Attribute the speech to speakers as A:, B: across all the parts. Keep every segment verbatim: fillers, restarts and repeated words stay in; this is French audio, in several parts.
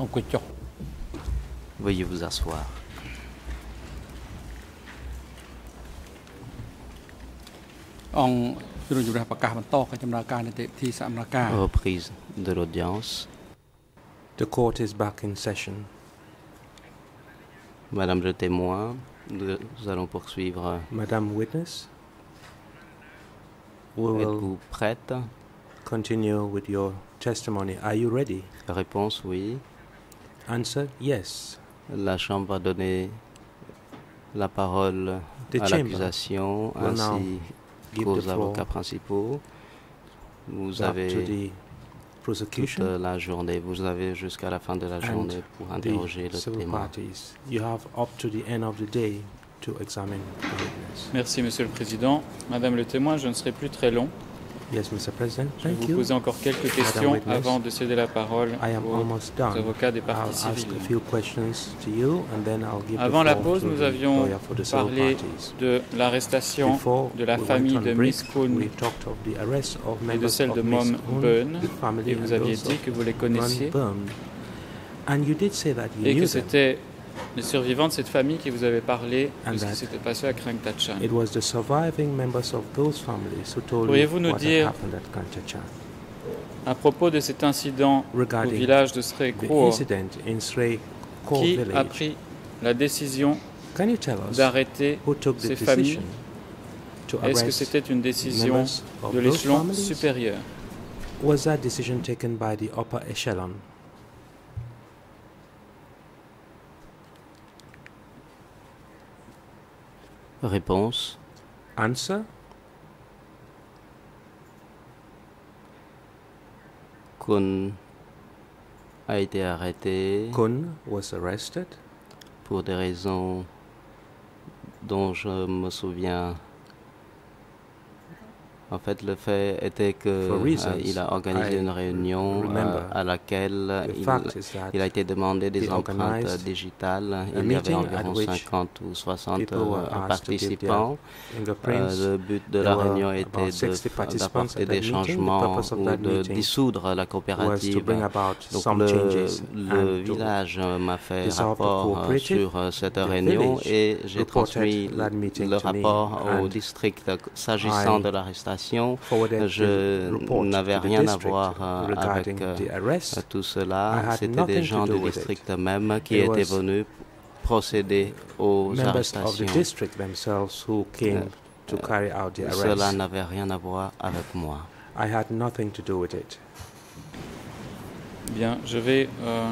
A: Veuillez vous asseoir. Reprise de l'audience.
B: The court is back in session.
A: Madame le témoin, nous allons poursuivre.
B: Madame Witness, we will
A: Êtes-vous prête?
B: continue with your testimony. Are you ready?
A: Réponse oui.
B: Answer, yes.
A: La Chambre va donner la parole
B: The
A: à
B: chamber
A: l'accusation
B: will now
A: ainsi
B: give
A: qu'aux
B: the floor
A: avocats principaux. Vous
B: back to
A: avez
B: the
A: toute
B: prosecution,
A: la journée, vous avez jusqu'à la fin de la journée pour interroger
B: the
A: le
B: civil
A: témoin.
B: parties. You have up to the end of the day to examine the witness.
C: Merci, Monsieur le Président. Madame le témoin, je ne serai plus très long.
B: Yes, Mister President,
C: Je vais
B: thank
C: vous
B: you.
C: poser encore quelques
B: Madame
C: questions
B: Witness,
C: avant de céder la parole
B: I am
C: aux
B: almost done.
C: avocats des
B: I'll
C: parties
B: ask
C: civiles.
B: a few questions to you and then I'll give
C: Avant
B: the
C: la
B: floor
C: pause,
B: to
C: nous
B: the
C: avions
B: lawyer for the civil
C: parlé
B: parties.
C: de l'arrestation
B: Before
C: de la
B: we
C: famille
B: went on
C: de
B: break,
C: Miss Kuhn
B: we talked of the arrest of
C: et de
B: members
C: celle
B: of
C: de
B: Miss
C: Mom
B: Kuhn
C: Byrne,
B: family
C: et vous
B: and
C: aviez
B: those
C: dit
B: of
C: que vous les
B: Ron
C: connaissiez
B: Byrne. And you did say that you
C: et
B: knew
C: que
B: them.
C: c'était les survivants de cette famille qui vous avaient parlé
B: And
C: de ce
B: that
C: qui s'était passé à Krangtachan.
B: It was the surviving members of those families who told you
C: Pourriez-vous nous
B: what had
C: dire
B: happened at Krangtachan.
C: À propos de cet incident au
B: Regarding
C: village de
B: The
C: Srekour,
B: incident in Srey Kaur
C: qui a
B: village,
C: pris la décision
B: can you tell us
C: d'arrêter
B: who took the
C: ces familles?
B: decision to
C: Est-ce que
B: arrest
C: c'était une décision
B: members of
C: de
B: those
C: l'échelon
B: families?
C: supérieur?
B: Was that decision taken by the upper echelon?
A: Réponse.
B: Answer,
A: Kuhn a été arrêté
B: Kuhn was arrested
A: pour des raisons dont je me souviens. En fait, le fait était
B: For reasons
A: qu'il a organisé
B: I
A: une réunion euh,
B: remember.
A: à laquelle
B: The
A: il,
B: fact is that
A: il a été demandé des
B: he
A: empreintes
B: organized
A: digitales.
B: a
A: Il y avait
B: meeting
A: environ
B: at which
A: cinquante ou soixante
B: people were
A: euh,
B: asked to give their
A: participants.
B: fingerprints.
A: Euh, le but de
B: There
A: la
B: were
A: réunion
B: about
A: était
B: sixty
A: de-
B: participants
A: d'apporter
B: at that
A: des
B: meeting. The
A: changements
B: purpose of
A: ou
B: that
A: de
B: meeting
A: dissoudre la
B: was to
A: coopérative.
B: bring about
A: Donc
B: some
A: le,
B: changes
A: le
B: and to
A: village euh, m'a fait
B: dissolve the
A: rapport euh,
B: cooperative.
A: sur euh, cette
B: The
A: réunion
B: village
A: et j'ai
B: reported
A: transmis
B: that meeting
A: le
B: to me
A: rapport au
B: and
A: district s'agissant
B: I
A: de l'arrestation.
B: forwarded
A: Je
B: the report
A: n'avais
B: to the
A: rien à
B: district
A: voir euh,
B: regarding
A: avec euh,
B: the arrest.
A: tout
B: I
A: cela.
B: had
A: C'était
B: nothing
A: des
B: to
A: gens
B: do
A: du
B: with it.
A: district même qui
B: It
A: étaient
B: was
A: venus procéder aux
B: Members of the
A: arrestations.
B: district themselves who came to carry out the
A: Cela
B: arrest.
A: n'avait rien à voir avec moi.
B: I had nothing to do with it.
C: Bien, je vais euh,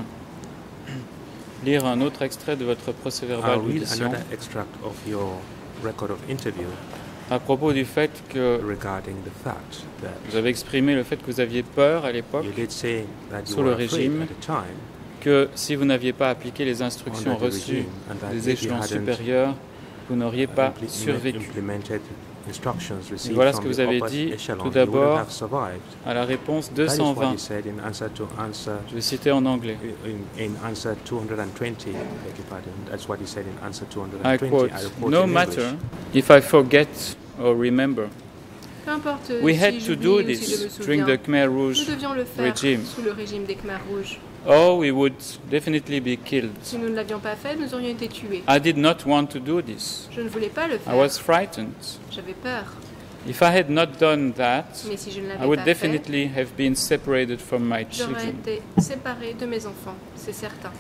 C: lire un autre extrait de votre procès-verbal
B: I'll read
C: d'audition
B: another extract of your record of interview
C: à propos du fait que
B: regarding the fact that
C: vous avez exprimé le fait que vous aviez peur à l'époque,
B: you did say that you
C: Sous le
B: were afraid
C: régime,
B: at the time
C: que si vous n'aviez pas appliqué les instructions
B: under the
C: reçues
B: regime and that
C: des
B: if you
C: échelons
B: hadn't
C: supérieurs, vous n'auriez pas
B: implement-
C: survécu.
B: implemented instructions received
C: voilà ce
B: from
C: que
B: the
C: vous avez
B: upper
C: dit
B: echelon,
C: tout
B: you
C: d'abord.
B: wouldn't have survived.
C: À la réponse
B: That is what you
C: deux cent vingt,
B: said in answer to answer
C: je vais citer en anglais.
B: in, in answer two hundred twenty. Beg your pardon. That's what you said in answer two hundred
C: I
B: twenty.
C: quote,
B: report
C: "No
B: in
C: matter
B: English.
C: if I forget or remember,
D: Peu importe
C: we
D: si
C: had to
D: j'oublie
C: do
D: ou si je me
C: this during
D: souviens,
C: the Khmer
D: nous
C: Rouge
D: devions le faire
C: regime.
D: sous le régime des Khmer rouges.
C: or we would definitely be killed.
D: Si nous ne l'avions pas fait, nous aurions été tués.
C: I did not want to do this.
D: Je ne voulais pas le
C: I
D: faire.
C: was frightened.
D: J'avais peur.
C: If I had not done that,
D: Mais si je ne
C: I
D: l'avais
C: would
D: pas fait,
C: definitely have been separated from my
D: j'aurais
C: children.
D: été séparée de mes enfants, c'est certain.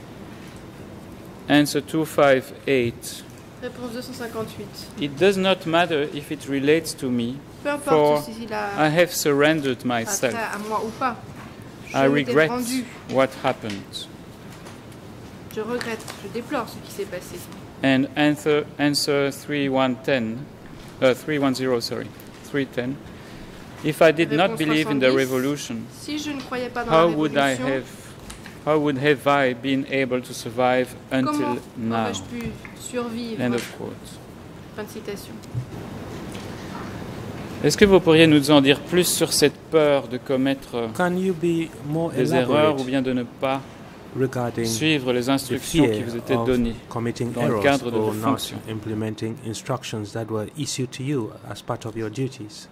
C: Answer two fifty-eight.
D: Réponse deux cent cinquante-huit.
C: It does not matter if it relates to me,
D: Peu
C: For
D: importe si il
C: I
D: a
C: have surrendered
D: attrait
C: myself.
D: à moi ou pas.
C: I
D: Je m'étais
C: regret
D: rendu.
C: what happened.
D: Je regrette, je déplore ce qui s'est passé.
C: And answer, answer three one ten, uh, three one zero, sorry, three ten. If I did not
D: Réponse
C: believe in the
D: soixante-dix.
C: revolution,
D: Si je ne croyais pas dans
C: how
D: la
C: would I
D: révolution,
C: have, how would have I been able to survive
D: comment
C: until now?
D: aurais-je pu survivre?
C: End of quote.
D: Fin de citation.
C: Est-ce que vous pourriez nous en dire plus sur cette peur de commettre
B: Can you be more
C: des erreurs ou
B: elaborate
C: bien de ne pas
B: regarding
C: suivre les
B: the
C: instructions qui
B: fear
C: vous étaient
B: of
C: données
B: committing
C: dans le
B: errors
C: cadre de vos
B: or not
C: fonctions?
B: implementing instructions that were issued to you as part of your duties?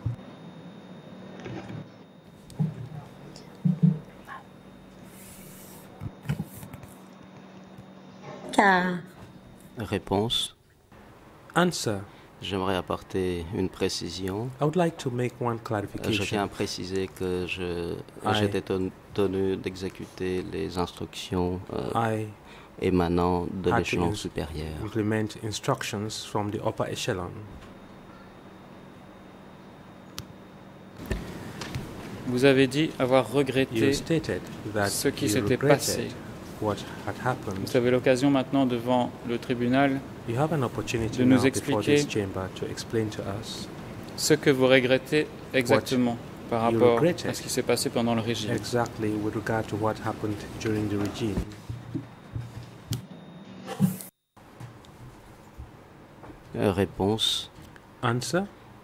E: ចា
A: Réponse.
B: Answer.
A: J'aimerais apporter une précision.
B: I would like to make one
A: Je
B: clarification.
A: tiens à préciser que je,
B: I-
A: j'étais ten- tenu d'exécuter les instructions euh,
B: I
A: émanant de
B: had to
A: l'échelon
B: ins-
A: supérieur.
B: implement instructions from the upper echelon.
C: Vous avez dit avoir
B: You
C: regretté
B: stated that
C: ce qui
B: you
C: s'était passé.
B: regretted what had happened.
C: Vous avez l'occasion maintenant devant le tribunal
B: You have an opportunity
C: de
B: now
C: nous
B: before
C: expliquer
B: this chamber to explain to us
C: ce que vous regrettez exactement par
B: you
C: rapport
B: regretted.
C: à ce qui s'est passé pendant le régime.
B: exactly with regard to what happened during the regime.
A: Euh, Réponse.
B: Answer.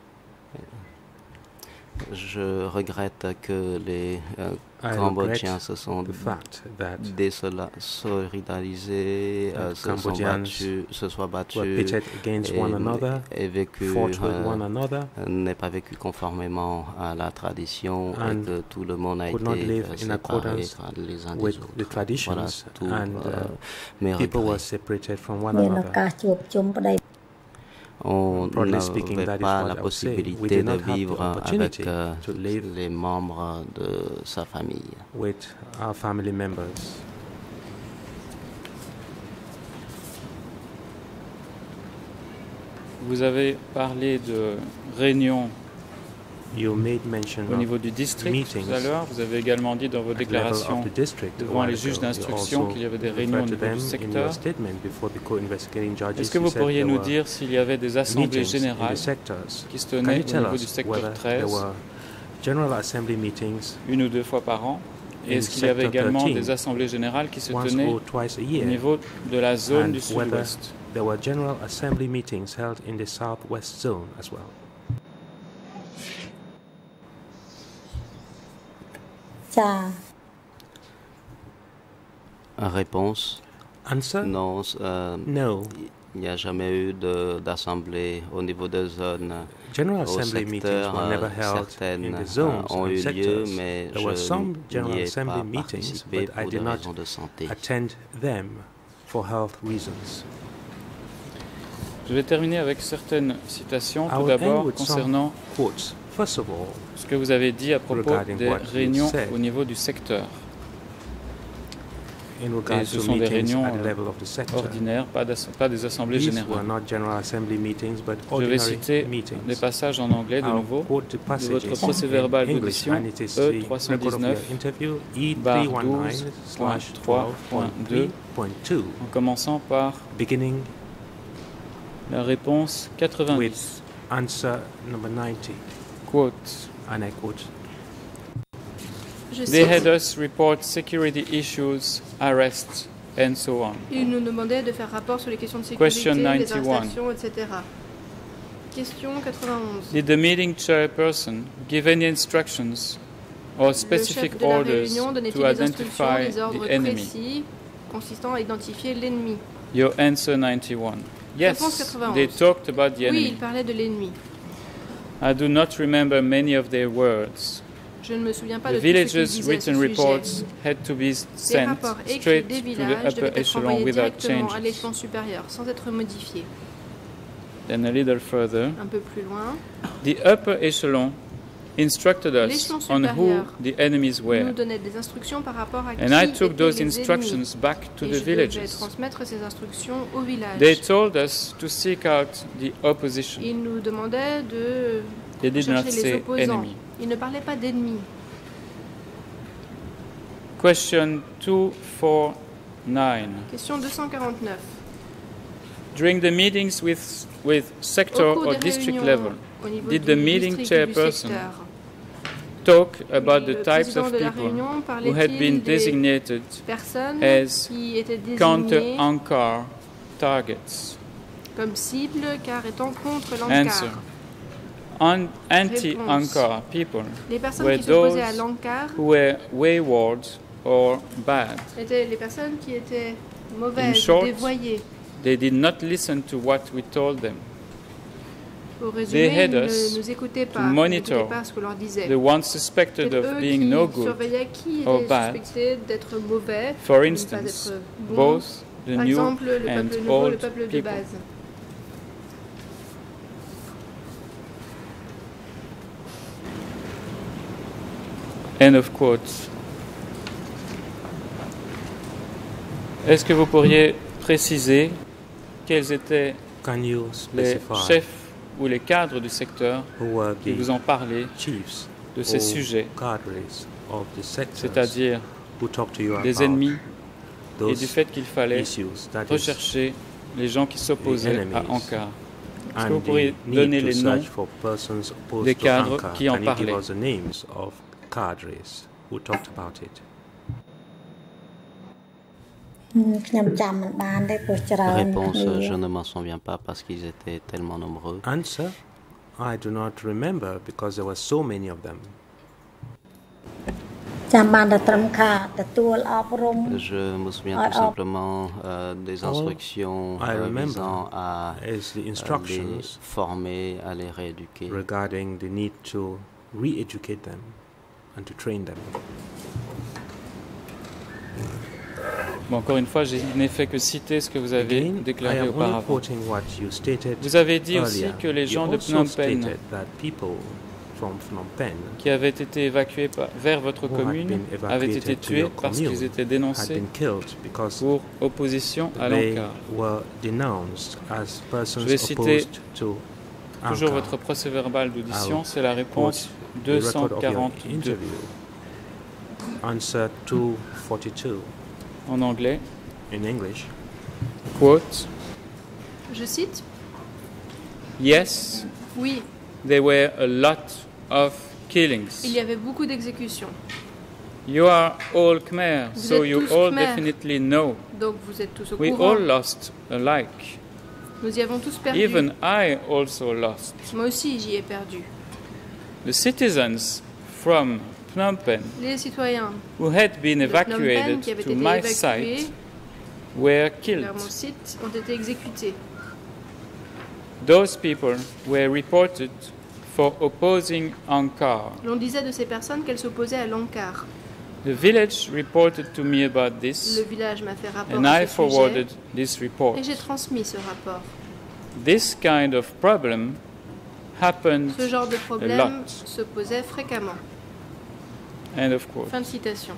A: Je regrette que les euh,
B: I
A: Cambodgiens
B: regret
A: se sont
B: the fact that
A: désolidarisés, euh,
B: that
A: se, sont
B: Cambodians
A: battus, se soient
B: were
A: battus
B: pitted against
A: et,
B: one another,
A: et vécu
B: fought with
A: euh,
B: one another,
A: n'est pas vécu conformément à la tradition et
B: and
A: que tout le monde a
B: could
A: été
B: not live
A: euh,
B: in
A: séparé
B: accordance
A: par les uns
B: with
A: des
B: the
A: autres.
B: traditions,
A: Voilà tout
B: and
A: euh,
B: uh,
A: mes
B: people were
A: regrets.
B: separated from one
E: មានឱ
B: another.
E: កាសជួបជុំប្តី
A: On
B: Broadly speaking,
A: n'avait
B: that is
A: pas
B: what
A: la
B: I would say. We
A: possibilité
B: did
A: de
B: not have the
A: vivre avec
B: opportunity
A: euh,
B: to live
A: les membres de sa famille.
B: with our family members.
C: Vous avez parlé de réunions
B: You made mention
C: au
B: of
C: niveau du district
B: meetings
C: tout à l'heure. Vous avez également dit dans vos
B: at the level
C: déclarations
B: of the district a
C: devant
B: while
C: les juges
B: ago. You
C: d'instruction
B: also
C: qu'il y avait des réunions au
B: referred to
C: niveau du
B: them in
C: secteur.
B: your statement before the co-investigating judges.
C: Est-ce que
B: You
C: vous
B: said
C: pourriez
B: there
C: nous
B: were
C: dire s'il y avait des assemblées
B: meetings in
C: générales
B: the sectors.
C: qui se
B: Can
C: tenaient
B: you
C: au
B: tell
C: niveau du
B: us
C: secteur
B: whether there
C: treize,
B: were general assembly meetings
C: une ou deux fois par an? Et
B: in
C: est-ce qu'il y avait
B: sector
C: également
B: thirteen,
C: des assemblées générales qui se
B: once
C: tenaient
B: or twice a
C: au
B: year?
C: niveau de la zone
B: And
C: du
B: whether
C: sud-ouest?
B: there were general assembly meetings held in the southwest zone as well?
E: ចា
A: Réponse.
B: Answer?
A: Non, euh,
B: No.
A: il n'y a jamais eu de- d'assemblée au niveau des zones.
B: General
A: Au
B: assembly meetings
A: secteur,
B: were never
A: euh,
B: held
A: certaines
B: in the
A: euh,
B: zones
A: ont
B: and
A: eu lieu,
B: sectors.
A: mais
B: There were some
A: je
B: general
A: n'y ai
B: assembly
A: pas
B: meetings,
A: participé
B: but I
A: pour des
B: did not
A: raisons de santé.
B: attend them for health reasons.
C: Je vais terminer avec certaines citations.
B: I
C: Tout
B: will end
C: d'abord,
B: with some
C: concernant
B: quotes. First of all,
C: ce que vous avez dit à propos
B: regarding
C: des
B: what you
C: réunions
B: said.
C: au niveau du secteur.
B: in regard
C: ce
B: to
C: sont des
B: meetings
C: réunions,
B: at the
C: euh,
B: level of the sector,
C: Ordinaires, pas, d'ass- pas des assemblées
B: these
C: générales.
B: were not general assembly meetings, but
C: Je vais
B: ordinary
C: citer
B: meetings.
C: des passages en anglais de
B: I'll
C: nouveau
B: quote the
C: de
B: passages
C: votre
B: in
C: procès-verbal
B: English,
C: d'audition
B: and it is
C: E
B: the
C: trois cent
B: record of your
C: dix-neuf
B: interview E
C: barre
B: three one nine
C: douze
B: slash
C: point trois
B: twelve
C: point
B: point
C: deux,
B: three point two,
C: en commençant par
B: beginning
C: la réponse quatre-vingt-dix.
B: with answer number ninety,
C: Quote.
B: and I quote,
D: Je
C: They had
D: cite,
C: us report security issues, arrests, and so on.
D: ils nous demandaient de faire rapport sur les questions de sécurité,
C: Question
D: les
C: ninety-one.
D: arrestations, et cetera. Question quatre-vingt-onze.
C: Did the meeting chairperson give any instructions or
D: Le
C: specific
D: chef de la
C: orders
D: réunion donnait-il
C: to
D: des instructions,
C: identify
D: des ordres
C: the enemy?
D: précis consistant à identifier l'ennemi?
C: Your answer ninety-one.
D: Réponse
C: Yes,
D: quatre-vingt-onze.
C: they talked about the
D: Oui,
C: enemy.
D: il parlait de l'ennemi.
C: I do not remember many of their words.
D: Je ne me souviens pas
C: The
D: de tout ce qu'ils
C: villagers'
D: disaient à ce
C: written
D: sujet.
C: reports had to be
D: Les
C: sent
D: rapports écrits
C: straight
D: des
C: to the
D: villages
C: upper
D: devaient être
C: echelon
D: envoyés
C: without
D: directement à
C: changes.
D: l'échelon supérieur, sans être modifiés.
C: Then a little further,
D: Un peu plus loin,
C: the upper echelon instructed us
D: L'échelon
C: on who
D: supérieur
C: the enemies
D: nous
C: were.
D: donnait des instructions par rapport à qui
C: And I took
D: étaient
C: those
D: les
C: instructions
D: ennemis.
C: back to
D: Et
C: the
D: je devais
C: villages.
D: transmettre ces instructions au village.
C: They told us to seek out the opposition.
D: Ils nous demandaient de
C: They did not
D: chercher les
C: say
D: opposants.
C: enemy.
D: Ils ne parlaient pas d'ennemis.
C: Question two forty-nine.
D: Question deux cent quarante-neuf.
C: During the meetings with, with sector
D: Au cours
C: or
D: des
C: district
D: réunions
C: level,
D: au niveau
C: did
D: du
C: the meeting
D: district ou du
C: chairperson
D: secteur,
C: talk about
D: le
C: the types
D: président
C: of
D: de la
C: people
D: réunion
C: who had
D: parlait-il
C: been
D: des
C: designated
D: personnes
C: as
D: qui étaient désignées
C: counter-Ankar targets?
D: comme cible car étant contre
C: Answer.
D: l'Ankar?
C: An- Anti-Ankar people
D: Les personnes
C: were
D: qui s'opposaient à
C: those
D: l'Ankar
C: who were wayward or bad.
D: étaient les personnes qui étaient
C: In
D: mauvaises,
C: short,
D: dévoyées.
C: They did not listen to what we told them.
D: Au résumé,
C: They had
D: ils
C: us
D: ne nous écoutaient
C: to
D: pas, ils
C: monitor
D: n'écoutaient pas ce que l'on leur disait.
C: The ones suspected
D: C'était
C: of
D: eux
C: being no
D: qui
C: good,
D: surveillaient qui
C: or
D: était
C: bad.
D: suspecté d'être mauvais,
C: For
D: de ne pas
C: instance,
D: être bon,
C: both the
D: Par
C: new
D: exemple, le
C: and
D: peuple nouveau, le
C: old
D: peuple de
C: people.
D: base.
C: End of quote. Est-ce que vous pourriez préciser quels étaient
B: Can you
C: les
B: specify
C: chefs ou les cadres du secteur
B: who were
C: qui vous
B: the
C: ont parlé
B: chiefs
C: de ces
B: or
C: sujets,
B: cadres of the sectors
C: c'est-à-dire
B: who talked to you
C: des
B: about
C: ennemis et du
B: those
C: fait qu'il fallait
B: issues, that is,
C: rechercher les gens qui s'opposaient à
B: enemies
C: Ankara? Est-ce que vous
B: and
C: pourriez
B: the need
C: donner
B: to
C: les noms
B: search for persons opposed
C: des
B: to
C: cadres
B: Ankara?
C: qui en
B: Can you give
C: parlaient?
B: us the names of cadres who talked about it?
E: ខ្ញុំចាំមិនបានទេព្រោះច្រើន
A: Réponse,
E: គ្នា
A: je ne m'en souviens pas parce qu'ils étaient tellement nombreux.
B: Answer, I do not remember because there were so many of them.
E: ចាំបានតែត្រឹមថាទទួលអប់រំ
A: Je me souviens
E: Ah,
A: tout
E: ah.
A: simplement euh, des
B: All
A: instructions
B: I
A: euh,
B: remember
A: visant à
B: is the
A: euh, les
B: instructions
A: former, à les rééduquer.
B: regarding the need to re-educate them and to train them.
C: Bon, encore une fois, je n'ai fait que citer ce que vous avez
B: Again, I
C: déclaré
B: am only
C: auparavant.
B: quoting what you stated
C: Vous avez dit aussi
B: earlier.
C: que les
B: You
C: gens de
B: also
C: Phnom Penh
B: stated that people from Phnom Penh
C: qui avaient été évacués par- vers votre
B: who had
C: commune
B: been
C: avaient été
B: evacuated to
C: tués
B: your
C: parce qu'ils
B: commune
C: étaient
B: had
C: dénoncés
B: been killed because
C: pour opposition à
B: they
C: l'Ankara.
B: were denounced as persons
C: Je vais citer
B: opposed to
C: Toujours
B: Ankara.
C: votre procès-verbal d'audition,
B: I'll
C: c'est la réponse
B: quote
C: deux
B: the
C: cent
B: record of your
C: quarante-deux
B: interview. Answer two forty-two
C: en anglais.
B: in English.
C: Quote,
D: Je cite.
C: yes,
D: Oui,
C: there were a lot of killings.
D: il y avait beaucoup d'exécutions.
C: You are all Khmer,
D: Vous
C: so
D: êtes
C: you
D: tous
C: all
D: Khmer.
C: definitely know.
D: Donc vous êtes tous au
C: We
D: courant.
C: all lost alike.
D: Nous y avons tous perdu.
C: Even I also lost.
D: Moi aussi, j'y ai perdu.
C: The citizens from Phnom Penh
D: Les citoyens
C: who had been
D: de Phnom Penh
C: evacuated
D: qui avaient
C: to
D: été
C: my
D: évacués
C: site were killed.
D: vers mon site ont été exécutés.
C: Those people were reported for opposing Ankara.
D: L'on disait de ces personnes qu'elles s'opposaient à l'Ankar.
C: The village reported to me about this,
D: Le village m'a fait rapport
C: and
D: à
C: I
D: ce
C: forwarded
D: sujet
C: this report.
D: et j'ai transmis ce rapport.
C: This kind of problem happened.
D: Ce genre de problème
C: lot.
D: se posait fréquemment.
C: End of quote.
D: Fin de citation.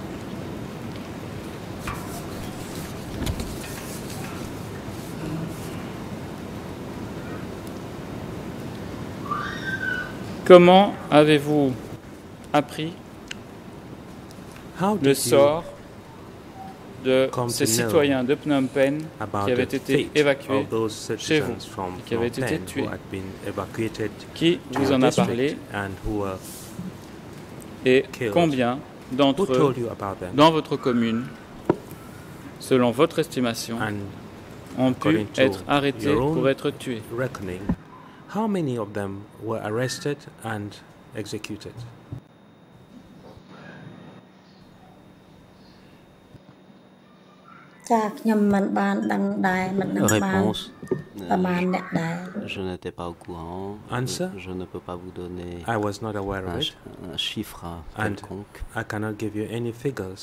C: Comment avez-vous appris
B: How
C: le
B: did you
C: sort de
B: come
C: ces
B: to know
C: citoyens de Phnom Penh
B: about
C: qui avaient
B: the
C: été
B: fate
C: évacués,
B: of those
C: chez vous,
B: citizens from
C: qui avaient
B: Phnom
C: été
B: Penh
C: tués?
B: who had been evacuated
C: qui
B: to
C: vous
B: your
C: en a
B: district
C: parlé
B: and who were
C: et
B: killed?
C: combien
B: who
C: d'entre eux
B: told you about them
C: dans votre commune, selon votre estimation,
B: and
C: ont pu
B: according to
C: être arrêtés
B: your own
C: pour être tués?
B: reckoning, how many of them were arrested and executed?
A: Réponse,
E: ប្រហែលអ្នកដែរ
A: je n'étais pas au courant.
B: Answer,
A: Je ne peux pas vous donner
B: I was not aware of
A: un,
B: it
A: ch- un chiffre
B: and
A: quelconque.
B: I cannot give you any figures.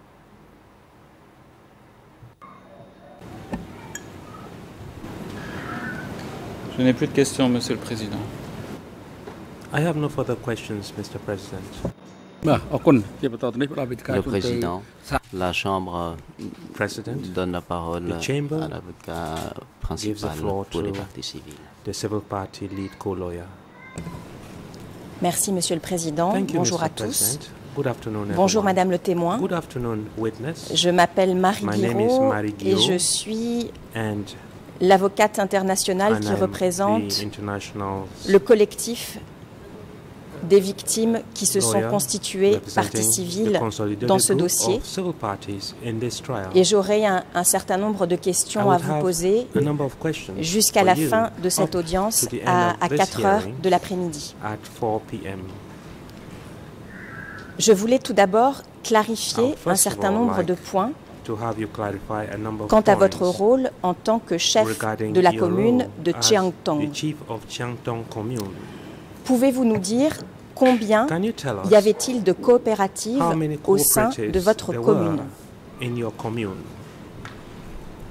C: Je n'ai plus de questions, Monsieur le Président.
B: I have no further questions, Mister President.
F: បាទអរគុណជាបន្តទៅនេះផ្ដល់វេទិកា
A: Le
F: ជូនទៅ
A: président, la Chambre
B: President,
A: donne la parole
B: The chamber
A: à l'avocat
B: gives the
A: principal
B: floor
A: pour les
B: to
A: parties civiles.
B: the civil party lead co-lawyer.
G: Merci, Monsieur le Président.
B: Thank you,
G: Bonjour
B: Mister
G: à tous.
B: President. Good afternoon,
G: Bonjour,
B: everyone.
G: Madame le témoin.
B: Good afternoon, witness.
G: Je m'appelle Marie
B: My name is
G: Guiraud
B: Marie
G: et
B: Guiraud.
G: je suis
B: And,
G: l'avocate internationale
B: and
G: qui
B: I'm
G: représente
B: the international
G: le collectif des victimes qui se sont
B: lawyer
G: constituées partie
B: representing
G: civile
B: the consolidated
G: dans ce
B: group
G: dossier.
B: of civil parties in this trial.
G: Et j'aurai un, un certain nombre de
B: I
G: questions à
B: would
G: vous
B: have
G: poser
B: a number of questions
G: jusqu'à
B: for
G: la
B: you
G: fin de
B: up
G: cette audience
B: to the end
G: à,
B: of
G: à
B: this
G: quatre heures
B: hearing
G: de l'après-midi.
B: at four p m
G: Je voulais tout d'abord
B: I
G: clarifier
B: would
G: un
B: first of
G: certain
B: all
G: nombre
B: like
G: de points
B: to have you clarify a number of
G: quant à votre
B: points
G: rôle en tant que chef
B: regarding
G: de la
B: your
G: commune
B: role
G: de
B: as
G: Chiangtong.
B: the chief of Chiangtong commune.
G: Pouvez-vous nous dire combien
B: Can you tell us
G: y avait-il de coopératives
B: how many
G: au sein
B: cooperatives
G: de votre
B: there
G: commune?
B: were in your commune?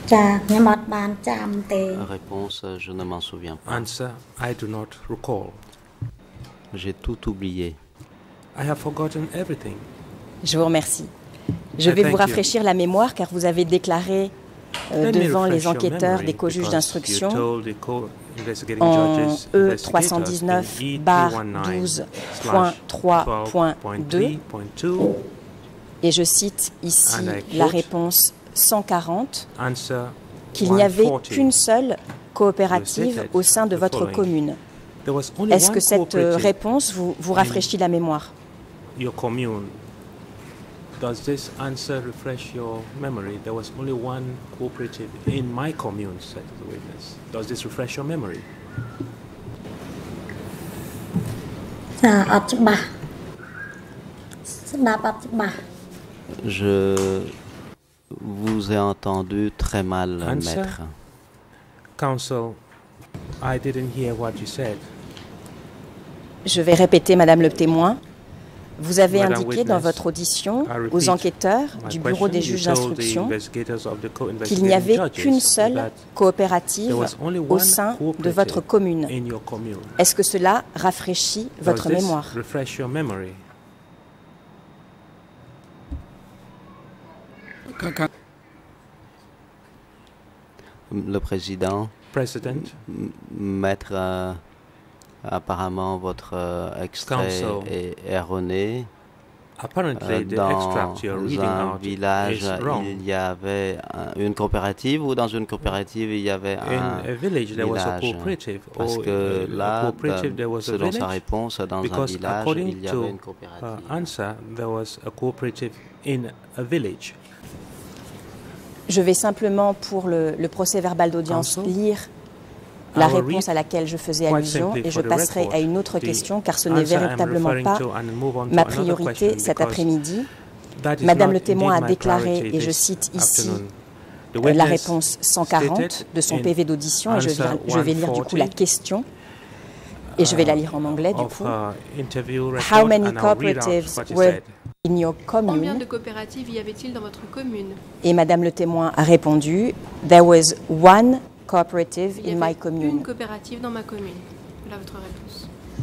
E: ចាខ្ញុំអត់បានចាំទេ
A: Réponse, je ne m'en souviens pas.
B: Answer, I do not recall.
A: J'ai tout oublié.
B: I have forgotten everything.
G: Je vous remercie. Je vais
B: Thank
G: vous
B: you.
G: rafraîchir la mémoire car vous avez déclaré euh,
B: Let me
G: devant les
B: refresh your
G: enquêteurs
B: memory
G: des co-juges
B: because
G: d'instruction
B: you told the co-investigating
G: en
B: judges,
G: E trois cent
B: investigators
G: dix-neuf
B: in E
G: barre
B: three one nine
G: douze
B: slash
G: point trois point
B: twelve point
G: deux,
B: three point two.
G: et je cite ici
B: And I
G: la
B: quote,
G: réponse cent quarante,
B: Answer
G: qu'il n'y avait
B: one forty.
G: qu'une seule coopérative
B: stated
G: au sein de
B: the
G: votre
B: following.
G: commune.
B: There was only
G: Est-ce
B: one
G: que cette euh,
B: cooperative
G: réponse vous, vous rafraîchit la mémoire?
B: your commune. Does this answer refresh your memory? There was only one cooperative in my commune, said the witness. Does this refresh your memory?
E: ចាអត់ច្បាស់ស្ដាប់អត់ច្បាស់
A: Je vous ai entendu très mal,
B: Answer.
A: maître.
B: Counsel, I didn't hear what you said.
G: Je vais répéter, Madame le témoin. Vous avez
B: Madame
G: indiqué
B: Witness,
G: dans votre audition
B: I repeat
G: aux enquêteurs
B: My
G: du bureau des
B: question,
G: juges
B: you told the
G: d'instruction
B: investigators of the co-investigating
G: qu'il n'y avait
B: judges
G: qu'une seule
B: that
G: coopérative
B: there was only
G: au
B: one
G: sein de
B: cooperative
G: votre commune.
B: in your commune.
G: Est-ce que cela rafraîchit votre
B: Does this
G: mémoire?
B: refresh your memory?
F: Quand- quand-
A: Le président,
B: President,
A: m- maître, euh, apparemment votre euh, extrait
B: Counsel.
A: est erroné.
B: apparently
A: Euh,
B: the extract you're
A: Dans
B: reading
A: un
B: out
A: village,
B: is wrong.
A: il y avait un- une coopérative ou dans une coopérative, il y avait
B: In
A: un
B: a village there was a
A: village.
B: cooperative,
A: Parce
B: or
A: que
B: uh, a
A: là,
B: cooperative there
A: dans-
B: was a
A: selon sa
B: village.
A: réponse, dans un
B: Because
A: village,
B: according
A: il y
B: to
A: avait une
B: her
A: coopérative.
B: answer, there was a cooperative in a village.
G: Je vais simplement, pour le, le procès verbal d'audience,
B: Counsel,
G: lire la
B: I will
G: réponse
B: read
G: à laquelle je faisais
B: quite
G: allusion
B: simply
G: et je
B: for the
G: passerai
B: record
G: à une autre
B: the
G: question car ce n'est
B: answer I'm
G: véritablement
B: referring
G: pas
B: to and move on to
G: ma
B: another
G: priorité
B: question
G: cet
B: because
G: après-midi.
B: that is
G: Madame
B: not
G: le témoin a
B: indeed my
G: déclaré,
B: priority
G: et je
B: this
G: cite ici
B: afternoon. The
G: euh, la
B: witness
G: réponse cent quarante
B: stated
G: de son
B: in
G: P V d'audition et je,
B: answer
G: viens- je vais lire du coup la
B: one forty,
G: question et je vais la lire en anglais du
B: of
G: coup.
B: her interview
G: How
B: report,
G: many
B: and I'll read out
G: cooperatives
B: what he
G: were
B: said.
G: in your
D: Combien
G: commune?
D: de coopératives y avait-il dans votre commune?
G: Et Madame le témoin a répondu, there was one cooperative
D: Il y
G: in
D: avait
G: my commune.
D: une coopérative dans ma commune. Voilà votre réponse.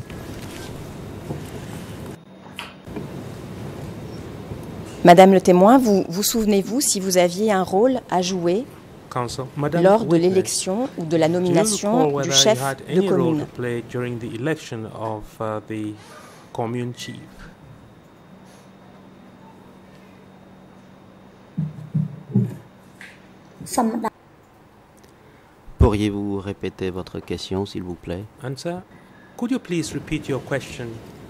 G: Madame le témoin, vous vous souvenez-vous si vous aviez un rôle à jouer
B: Counsel, Madam
G: lors de
B: Witness,
G: l'élection ou de la
B: do you
G: nomination
B: recall
G: du
B: whether
G: chef
B: you had
G: de
B: any role
G: commune?
B: to play during the election of uh, the commune chief?
A: Pourriez-vous répéter votre question, s'il vous plaît?
B: Answer, could you please repeat your question,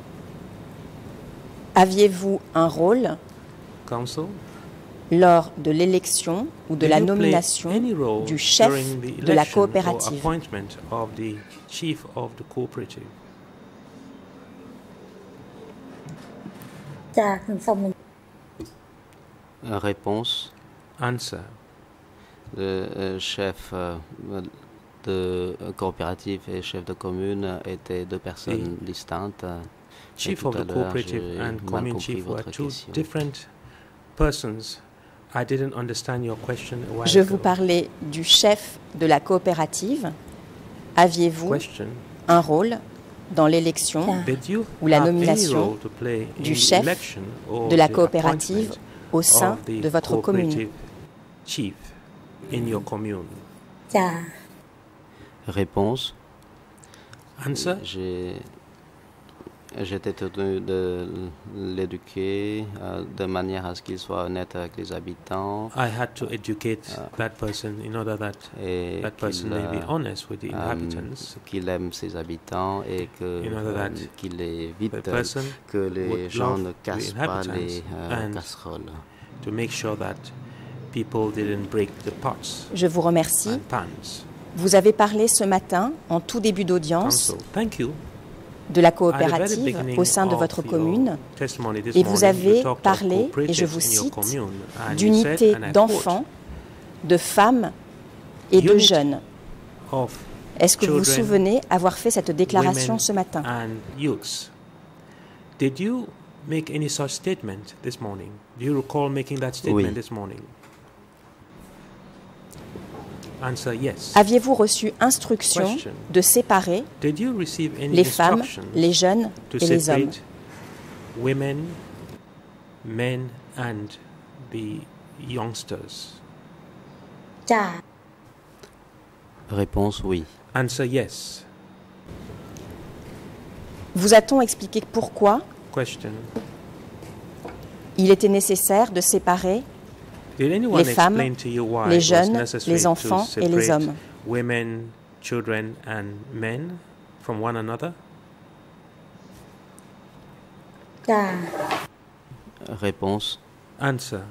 G: Aviez-vous un rôle
B: Counsel?
G: lors de l'élection ou de
B: Did
G: la
B: you play
G: nomination
B: any role
G: du chef
B: during the
G: de la
B: election or
G: coopérative?
B: appointment of the chief of the cooperative?
E: ចាខ្ញុំសូម
A: Réponse.
B: Answer,
A: Le euh, chef euh, de coopérative et chef de commune étaient deux personnes distinctes. Et
B: chief
A: tout
B: of
A: à
B: the
A: l'heure,
B: cooperative
A: j'ai
B: and
A: mal
B: commune
A: compris
B: chief were
A: votre
B: two
A: question.
B: different persons. I didn't understand your question a while
G: Je
B: ago.
G: vous parlais du chef de la coopérative. Aviez-vous
B: Question,
G: un rôle dans l'élection
B: did you
G: ou la
B: have any
G: nomination
B: role to play in
G: du
B: the
G: chef
B: election or
G: de la
B: the
G: coopérative
B: appointment
G: au sein
B: of the
G: de votre commune?
B: cooperative chief in your commune?
E: ចា
A: Réponse.
B: Answer,
A: J'ai J'étais tenu de l'éduquer euh, de manière à ce qu'il soit honnête avec les habitants
B: I had to educate that person in order that
A: et
B: that person
A: qu'il
B: may be
A: euh,
B: honest with the
A: euh,
B: inhabitants.
A: qu'il aime ses habitants et que
B: In order that
A: euh, qu'il évite
B: the person
A: que les
B: would
A: gens
B: love
A: ne
B: the
A: cassent pas
B: inhabitants
A: les euh,
B: and
A: casseroles.
B: to make sure that people didn't break the pots
G: Je vous remercie.
B: and pans.
G: Vous avez parlé ce matin, en tout début d'audience,
B: Counsel, thank you.
G: de la
B: At the very
G: coopérative
B: beginning
G: au sein de
B: of
G: votre
B: your
G: commune
B: testimony this
G: et vous
B: morning,
G: avez
B: you talked of
G: parlé, et je vous
B: cooperatives in your
G: cite,
B: commune, and you
G: d'unité
B: said, and I
G: d'enfants, de femmes et de
B: Unit
G: jeunes.
B: quote, of
G: Est-ce que vous vous
B: children,
G: souvenez avoir fait cette déclaration
B: women
G: ce matin?
B: and youths. Did you make any such statement this morning? Do you recall making that statement
A: Oui.
B: this morning? Answer yes.
G: Aviez-vous reçu instruction
B: Question.
G: de séparer
B: Did you receive any
G: les femmes,
B: instructions
G: les jeunes
B: to
G: et les hommes?
B: separate women, men, and the youngsters?
E: ចា
A: Réponse oui.
B: Answer yes.
G: Vous a-t-on expliqué pourquoi
B: Question.
G: il était nécessaire de séparer
B: Did anyone
G: les femmes,
B: explain to you why
G: les
B: it was
G: jeunes,
B: necessary
G: les enfants
B: to
G: et les
B: separate
G: hommes?
B: women, children, and men from one another?
E: ចា
A: Réponse.
B: Answer.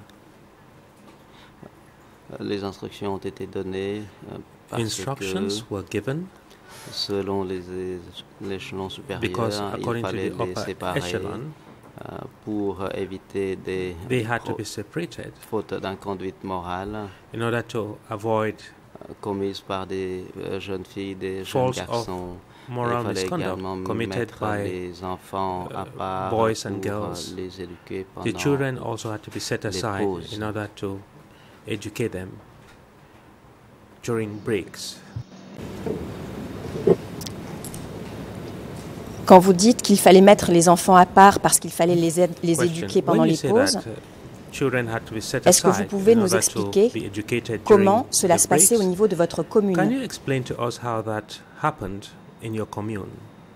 A: Les instructions ont été données euh, parce
B: Instructions
A: que
B: were given
A: selon les l'échelon supérieur,
B: because
A: il
B: according to
A: fallait
B: the
A: les
B: upper
A: séparer
B: echelon,
A: euh, pour éviter des
B: they had to
A: pro-
B: be separated
A: fautes d'inconduite morale
B: in order to avoid
A: euh, commises par des euh, jeunes filles, des jeunes
B: false of
A: garçons.
B: moral
A: Il fallait également
B: misconduct committed
A: mettre
B: by
A: les enfants à
B: uh,
A: part
B: boys and
A: pour
B: girls.
A: euh, les éduquer
B: the
A: pendant
B: children also had to be set
A: les
B: aside
A: pauses.
B: in order to educate them during breaks.
G: Quand vous dites qu'il fallait mettre les enfants à part parce qu'il fallait les, aide- les
B: Question.
G: éduquer pendant
B: When you
G: les
B: say
G: pauses,
B: that, uh, children had to be set
G: est-ce que vous
B: aside
G: pouvez
B: in
G: nous
B: order to
G: expliquer
B: be educated
G: comment
B: during
G: cela
B: the
G: se passait au
B: breaks?
G: niveau de votre
B: Can
G: commune?
B: you explain to us how that happened in your commune?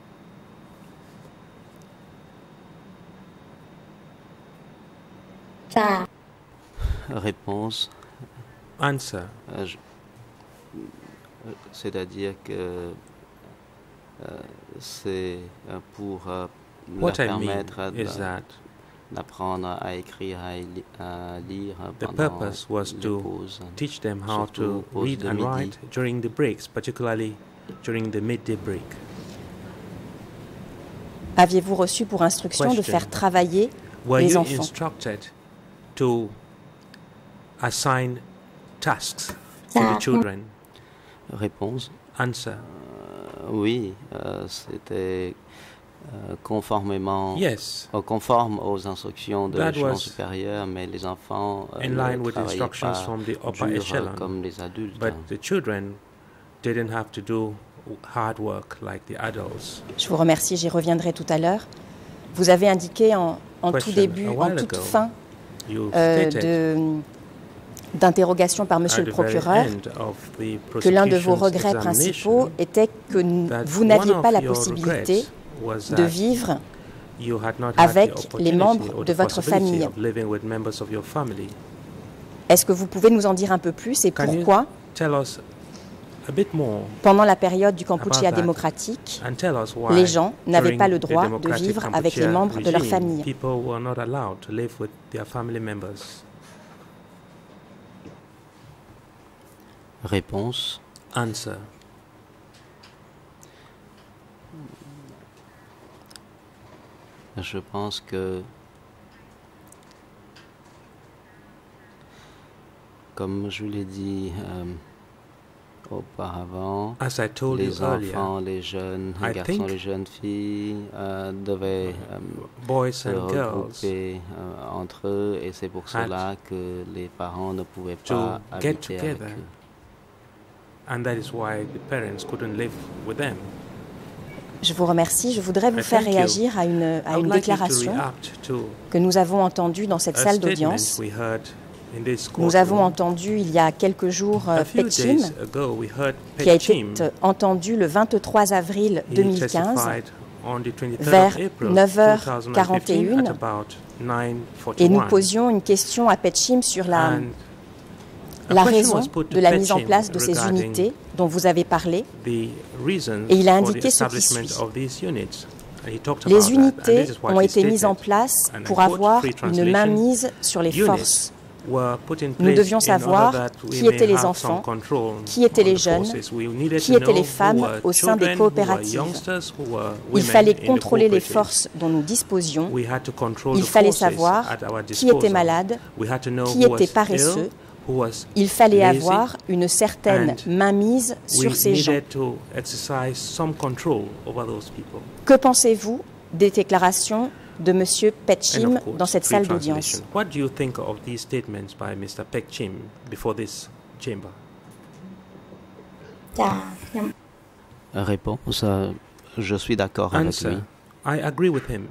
E: ចា
A: Réponse.
B: Answer.
A: Euh, je- euh, C'est-à-dire que euh, c'est euh, pour euh, leur
B: What I mean
A: permettre
B: is
A: de-
B: that
A: d'apprendre à écrire, à, li- à lire
B: the
A: pendant
B: purpose was
A: les
B: to
A: pauses.
B: teach them how
A: Surtout
B: to
A: pause
B: read
A: de
B: and
A: midi.
B: write during the breaks, particularly during the midday break.
G: Aviez-vous reçu pour instruction de
B: Question.
G: faire travailler
B: Were
G: les
B: you
G: enfants?
B: instructed to assign tasks to
E: Ja.
B: the children?
A: Réponse.
B: Answer.
A: Euh, oui, euh, c'était euh, conformément
B: Yes,
A: euh, conforme aux instructions de
B: That
A: l'échelon
B: was
A: supérieur, mais les enfants euh,
B: in
A: ne
B: line with
A: travaillaient
B: instructions
A: pas
B: from the upper
A: dur,
B: echelon.
A: comme les adultes.
B: But the children didn't have to do hard work like the adults.
G: Je vous remercie, j'y reviendrai tout à l'heure. Vous avez indiqué en, en tout
B: Question.
G: début,
B: A
G: en
B: while
G: toute
B: ago,
G: fin
B: You
G: euh,
B: stated
G: de- d'interrogation par Monsieur
B: at
G: le
B: the very
G: procureur
B: end of the
G: que l'un de vos
B: prosecution's
G: regrets principaux
B: examination
G: était que n-
B: that
G: vous
B: one
G: n'aviez
B: of
G: pas la
B: your
G: possibilité
B: regrets was
G: de
B: that
G: vivre
B: you had not had
G: avec
B: the
G: les
B: opportunity
G: membres
B: or
G: de
B: the
G: votre
B: possibility
G: famille.
B: of living with members of your family.
G: Est-ce que vous pouvez nous en dire un peu plus et
B: Can you
G: pourquoi,
B: tell us a bit more
G: pendant la période du Kampuchea
B: about that
G: démocratique,
B: and tell us why
G: les gens n'avaient
B: during
G: pas le
B: the
G: droit de
B: democratic
G: vivre avec les
B: Kampuchea
G: membres de leur
B: regime,
G: famille?
B: people were not allowed to live with their family members?
A: Réponse.
B: Answer.
A: Je pense que, comme je l'ai dit euh, auparavant,
B: As I told you
A: les
B: earlier,
A: enfants, les jeunes
B: I
A: garçons,
B: think
A: les jeunes filles euh, devaient euh,
B: boys
A: se
B: and girls
A: regrouper euh, entre eux, et c'est pour
B: had
A: cela que les parents ne pouvaient
B: to
A: pas
B: get
A: habiter avec
B: together.
A: eux.
B: And that is why the parents couldn't live with them.
G: Je vous remercie. Je voudrais vous
B: I
G: faire
B: thank you.
G: réagir à une,
B: I
G: à
B: would
G: une
B: like you to
G: déclaration
B: react to
G: que nous avons entendue dans cette
B: a
G: salle
B: statement
G: d'audience.
B: we heard in this
G: Nous avons
B: courtroom.
G: entendu il y a quelques jours euh,
B: A few
G: Petchim,
B: days ago, we heard
G: qui a été
B: Petchim.
G: euh, entendu le vingt-trois avril
B: He
G: deux mille quinze
B: testified on the twenty-third
G: vers
B: of April
G: neuf heures
B: two thousand
G: quarante et
B: fifteen
G: une,
B: at about nine
G: et nous
B: forty-one.
G: posions une question à Petchim sur la,
B: And a
G: la
B: question
G: raison
B: was put to
G: de la mise en
B: Petchim
G: place de ces
B: regarding
G: unités dont vous avez parlé.
B: the reasons
G: Et il a
B: for the
G: indiqué ce qui
B: establishment
G: suit.
B: of these units. And he talked about
G: Les
B: that, and
G: unités
B: this is what
G: ont
B: he
G: été mises en
B: stated.
G: place
B: And I
G: pour
B: quote,
G: avoir
B: free
G: une
B: translation,
G: mainmise sur les
B: units
G: forces.
B: were put in
G: Nous
B: place
G: devions
B: in
G: savoir
B: order that we
G: qui
B: may
G: étaient les
B: have
G: enfants,
B: some control
G: qui étaient
B: on
G: les
B: the
G: jeunes,
B: forces. We needed
G: qui
B: to
G: étaient les
B: know who
G: femmes
B: were
G: au sein des
B: children, who were
G: coopératives.
B: youngsters, who were
G: Il
B: women
G: fallait
B: in the
G: contrôler les
B: cooperatives.
G: forces dont nous disposions.
B: We had to control
G: Il
B: the
G: fallait
B: forces
G: savoir
B: at our
G: qui était
B: disposal.
G: malade,
B: We had to know
G: qui
B: who was
G: était paresseux.
B: ill, who was
G: Il fallait
B: lazy,
G: avoir une certaine
B: and
G: mainmise
B: we
G: sur ces gens.
B: needed to exercise some control over those people.
G: Que pensez-vous des déclarations de M.
B: End
G: Petchim
B: of quote.
G: dans cette
B: Free
G: salle
B: translation.
G: d'audience?
B: What do you think of these statements by Mister Petchim before this chamber?
E: ចាខ្ញុំ
A: Réponse, euh, je suis d'accord avec
B: Answer.
A: lui.
B: I agree with him.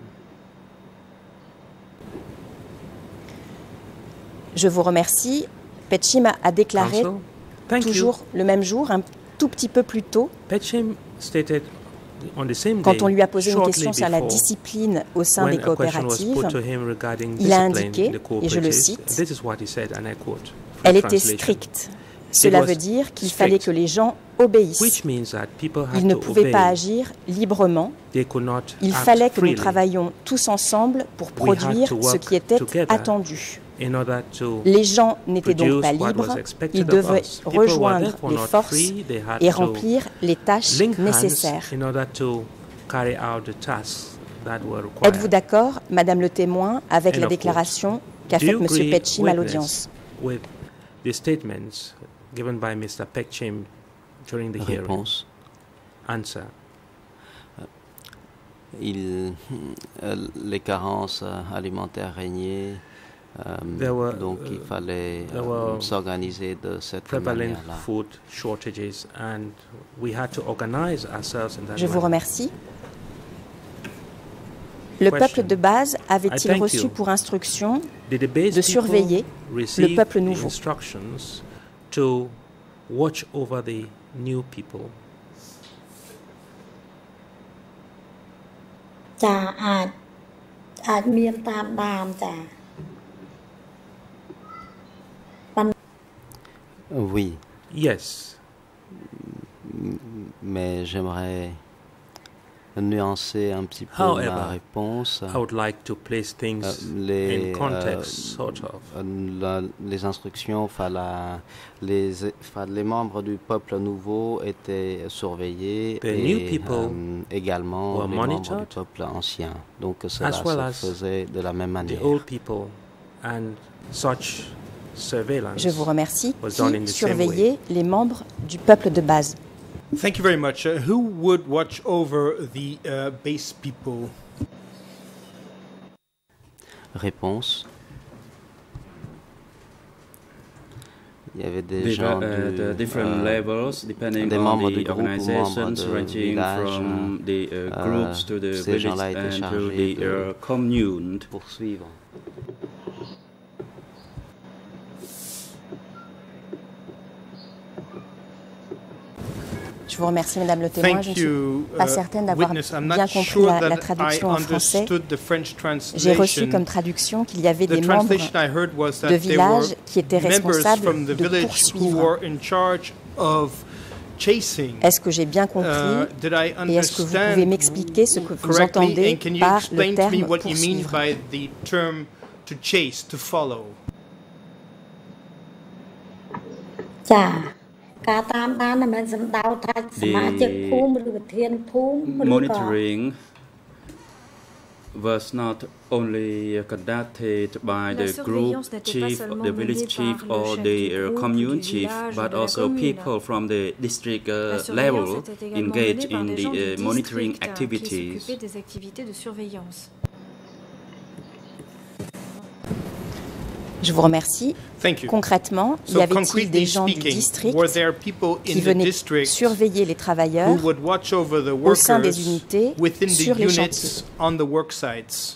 G: Je vous remercie. Petchim a, a déclaré
B: Counsel, thank
G: toujours
B: you.
G: le même jour, un tout petit peu plus tôt,
B: Petchim stated on the same
G: quand
B: day,
G: on lui a posé une
B: shortly
G: question sur la
B: before,
G: discipline au sein
B: when
G: des
B: a question was
G: coopératives,
B: put to him regarding
G: il a
B: discipline
G: indiqué,
B: in the
G: et je le
B: cooperatives,
G: cite,
B: this is what he said, and I quote, free
G: elle était
B: translation,
G: stricte. Cela
B: was
G: veut dire qu'il
B: strict,
G: fallait que les gens obéissent.
B: which means that people had
G: Ils ne
B: to
G: pouvaient
B: obey.
G: pas agir librement.
B: They could not
G: Il
B: act
G: fallait que nous
B: freely
G: travaillions tous ensemble pour
B: We had
G: produire
B: to
G: ce
B: work
G: qui était
B: together
G: attendu.
B: in order to
G: Les gens n'étaient donc
B: produce
G: pas
B: what
G: libres,
B: was expected
G: ils
B: of
G: devaient
B: us. People were
G: rejoindre
B: therefore
G: les
B: not
G: forces
B: free. They had
G: et
B: to
G: remplir les tâches
B: link hands
G: nécessaires.
B: in order to carry out the tasks that were required.
G: Êtes-vous d'accord, Madame le témoin, avec
B: End
G: la
B: of quote.
G: déclaration qu'a
B: Do
G: faite
B: you
G: M.
B: agree,
G: Petchim à
B: witness,
G: l'audience?
B: with the statements given by Mister Petchim during the hearing?
A: Réponse.
B: Answer.
A: Il, euh, les carences euh, alimentaires régnaient, euh,
B: There were,
A: donc il
B: uh,
A: fallait
B: there
A: euh,
B: were
A: s'organiser de cette
B: Prevalent
A: manière-là.
B: food shortages, and we had to organize ourselves in that
G: Je vous
B: manner.
G: remercie. Le
B: Question.
G: peuple de base
B: I
G: avait-il
B: thank
G: reçu
B: you.
G: pour instruction
B: Did the base
G: de
B: people
G: surveiller
B: receive
G: le peuple
B: the
G: nouveau?
B: instructions to watch over the new people?
E: ចាអាចអាចមានតាមដានចា
A: Oui,
B: Yes,
A: mais j'aimerais nuancer un petit peu
B: However,
A: ma réponse.
B: I would like to place things
A: Euh, les,
B: in context,
A: euh,
B: sort of.
A: euh, la- les instructions, enfin, la- les, enfin, les membres du peuple nouveau étaient surveillés
B: The
A: et
B: new people
A: euh, également
B: were
A: les membres du
B: monitored,
A: peuple ancien. Donc cela
B: as well
A: se
B: as
A: faisait de la même
B: The
A: manière.
B: old people, and such surveillance
G: Je vous remercie.
B: was done in
G: Qui
B: the same way.
G: surveillait les membres du peuple de base?
H: Thank you very much. Uh, who would watch over the uh, base people?
A: Réponse. Il y avait des
I: There
A: gens
I: are uh,
A: du,
I: the different
A: euh,
I: levels depending
A: des
I: on
A: membres
I: the
A: du groupe ou membres
I: organizations
A: de
I: ranging
A: village,
I: from the uh,
A: euh,
I: groups to the
A: ces
I: village
A: gens-là étaient
I: and to
A: chargés
I: the
A: de
I: uh, commune.
A: poursuivre.
G: Je vous remercie, Madame le témoin. Je
H: Thank
G: ne suis
H: you,
G: pas
H: uh,
G: certaine d'avoir
H: witness. I'm
G: bien
H: not
G: compris
H: sure
G: la, la
H: that I
G: traduction en français.
H: understood the French
G: J'ai reçu
H: translation.
G: comme traduction qu'il y avait
H: The
G: des membres
H: translation I heard was
G: de
H: that there
G: village
H: were
G: qui étaient
H: members
G: responsables
H: from the
G: de
H: village who
G: poursuivre.
H: were in charge of chasing.
G: Est-ce que j'ai bien compris
H: Uh, did I
G: et est-ce que vous
H: understand
G: pouvez m'expliquer ce que vous
H: correctly?
G: entendez
H: And can you
G: par le
H: explain to me
G: terme
H: what you mean
G: poursuivre?
H: by the term to chase, to follow?
E: ចាការតាមដានមិនមែនសំដៅថាសមាជិកភូមិឬប្រធានភូមិឬក៏
I: Monitoring was not only conducted by
D: La
I: the group
D: surveillance n'était pas
I: chief,
D: seulement
I: the village
D: menée
I: chief,
D: par le
I: or
D: chef
I: the
D: du
I: uh,
D: groupe,
I: commune
D: du
I: chief,
D: village,
I: but
D: de la
I: also
D: commune.
I: people from the district
D: La
I: uh,
D: surveillance
I: level
D: était également
I: engaged
D: menée par
I: in
D: des
I: the
D: gens du
I: uh, monitoring
D: district, hein, qui
I: activities.
D: s'occupaient des activités de surveillance.
G: Je vous remercie.
H: Thank you.
G: Concrètement, y
H: So
G: avait-il
H: concretely
G: des gens du
H: speaking,
G: district
H: were there people
G: qui
H: in the
G: venaient
H: district
G: surveiller les
H: who
G: travailleurs
H: would watch over the
G: au sein des
H: workers
G: unités
H: within the
G: sur les chantiers?
H: units on the work sites?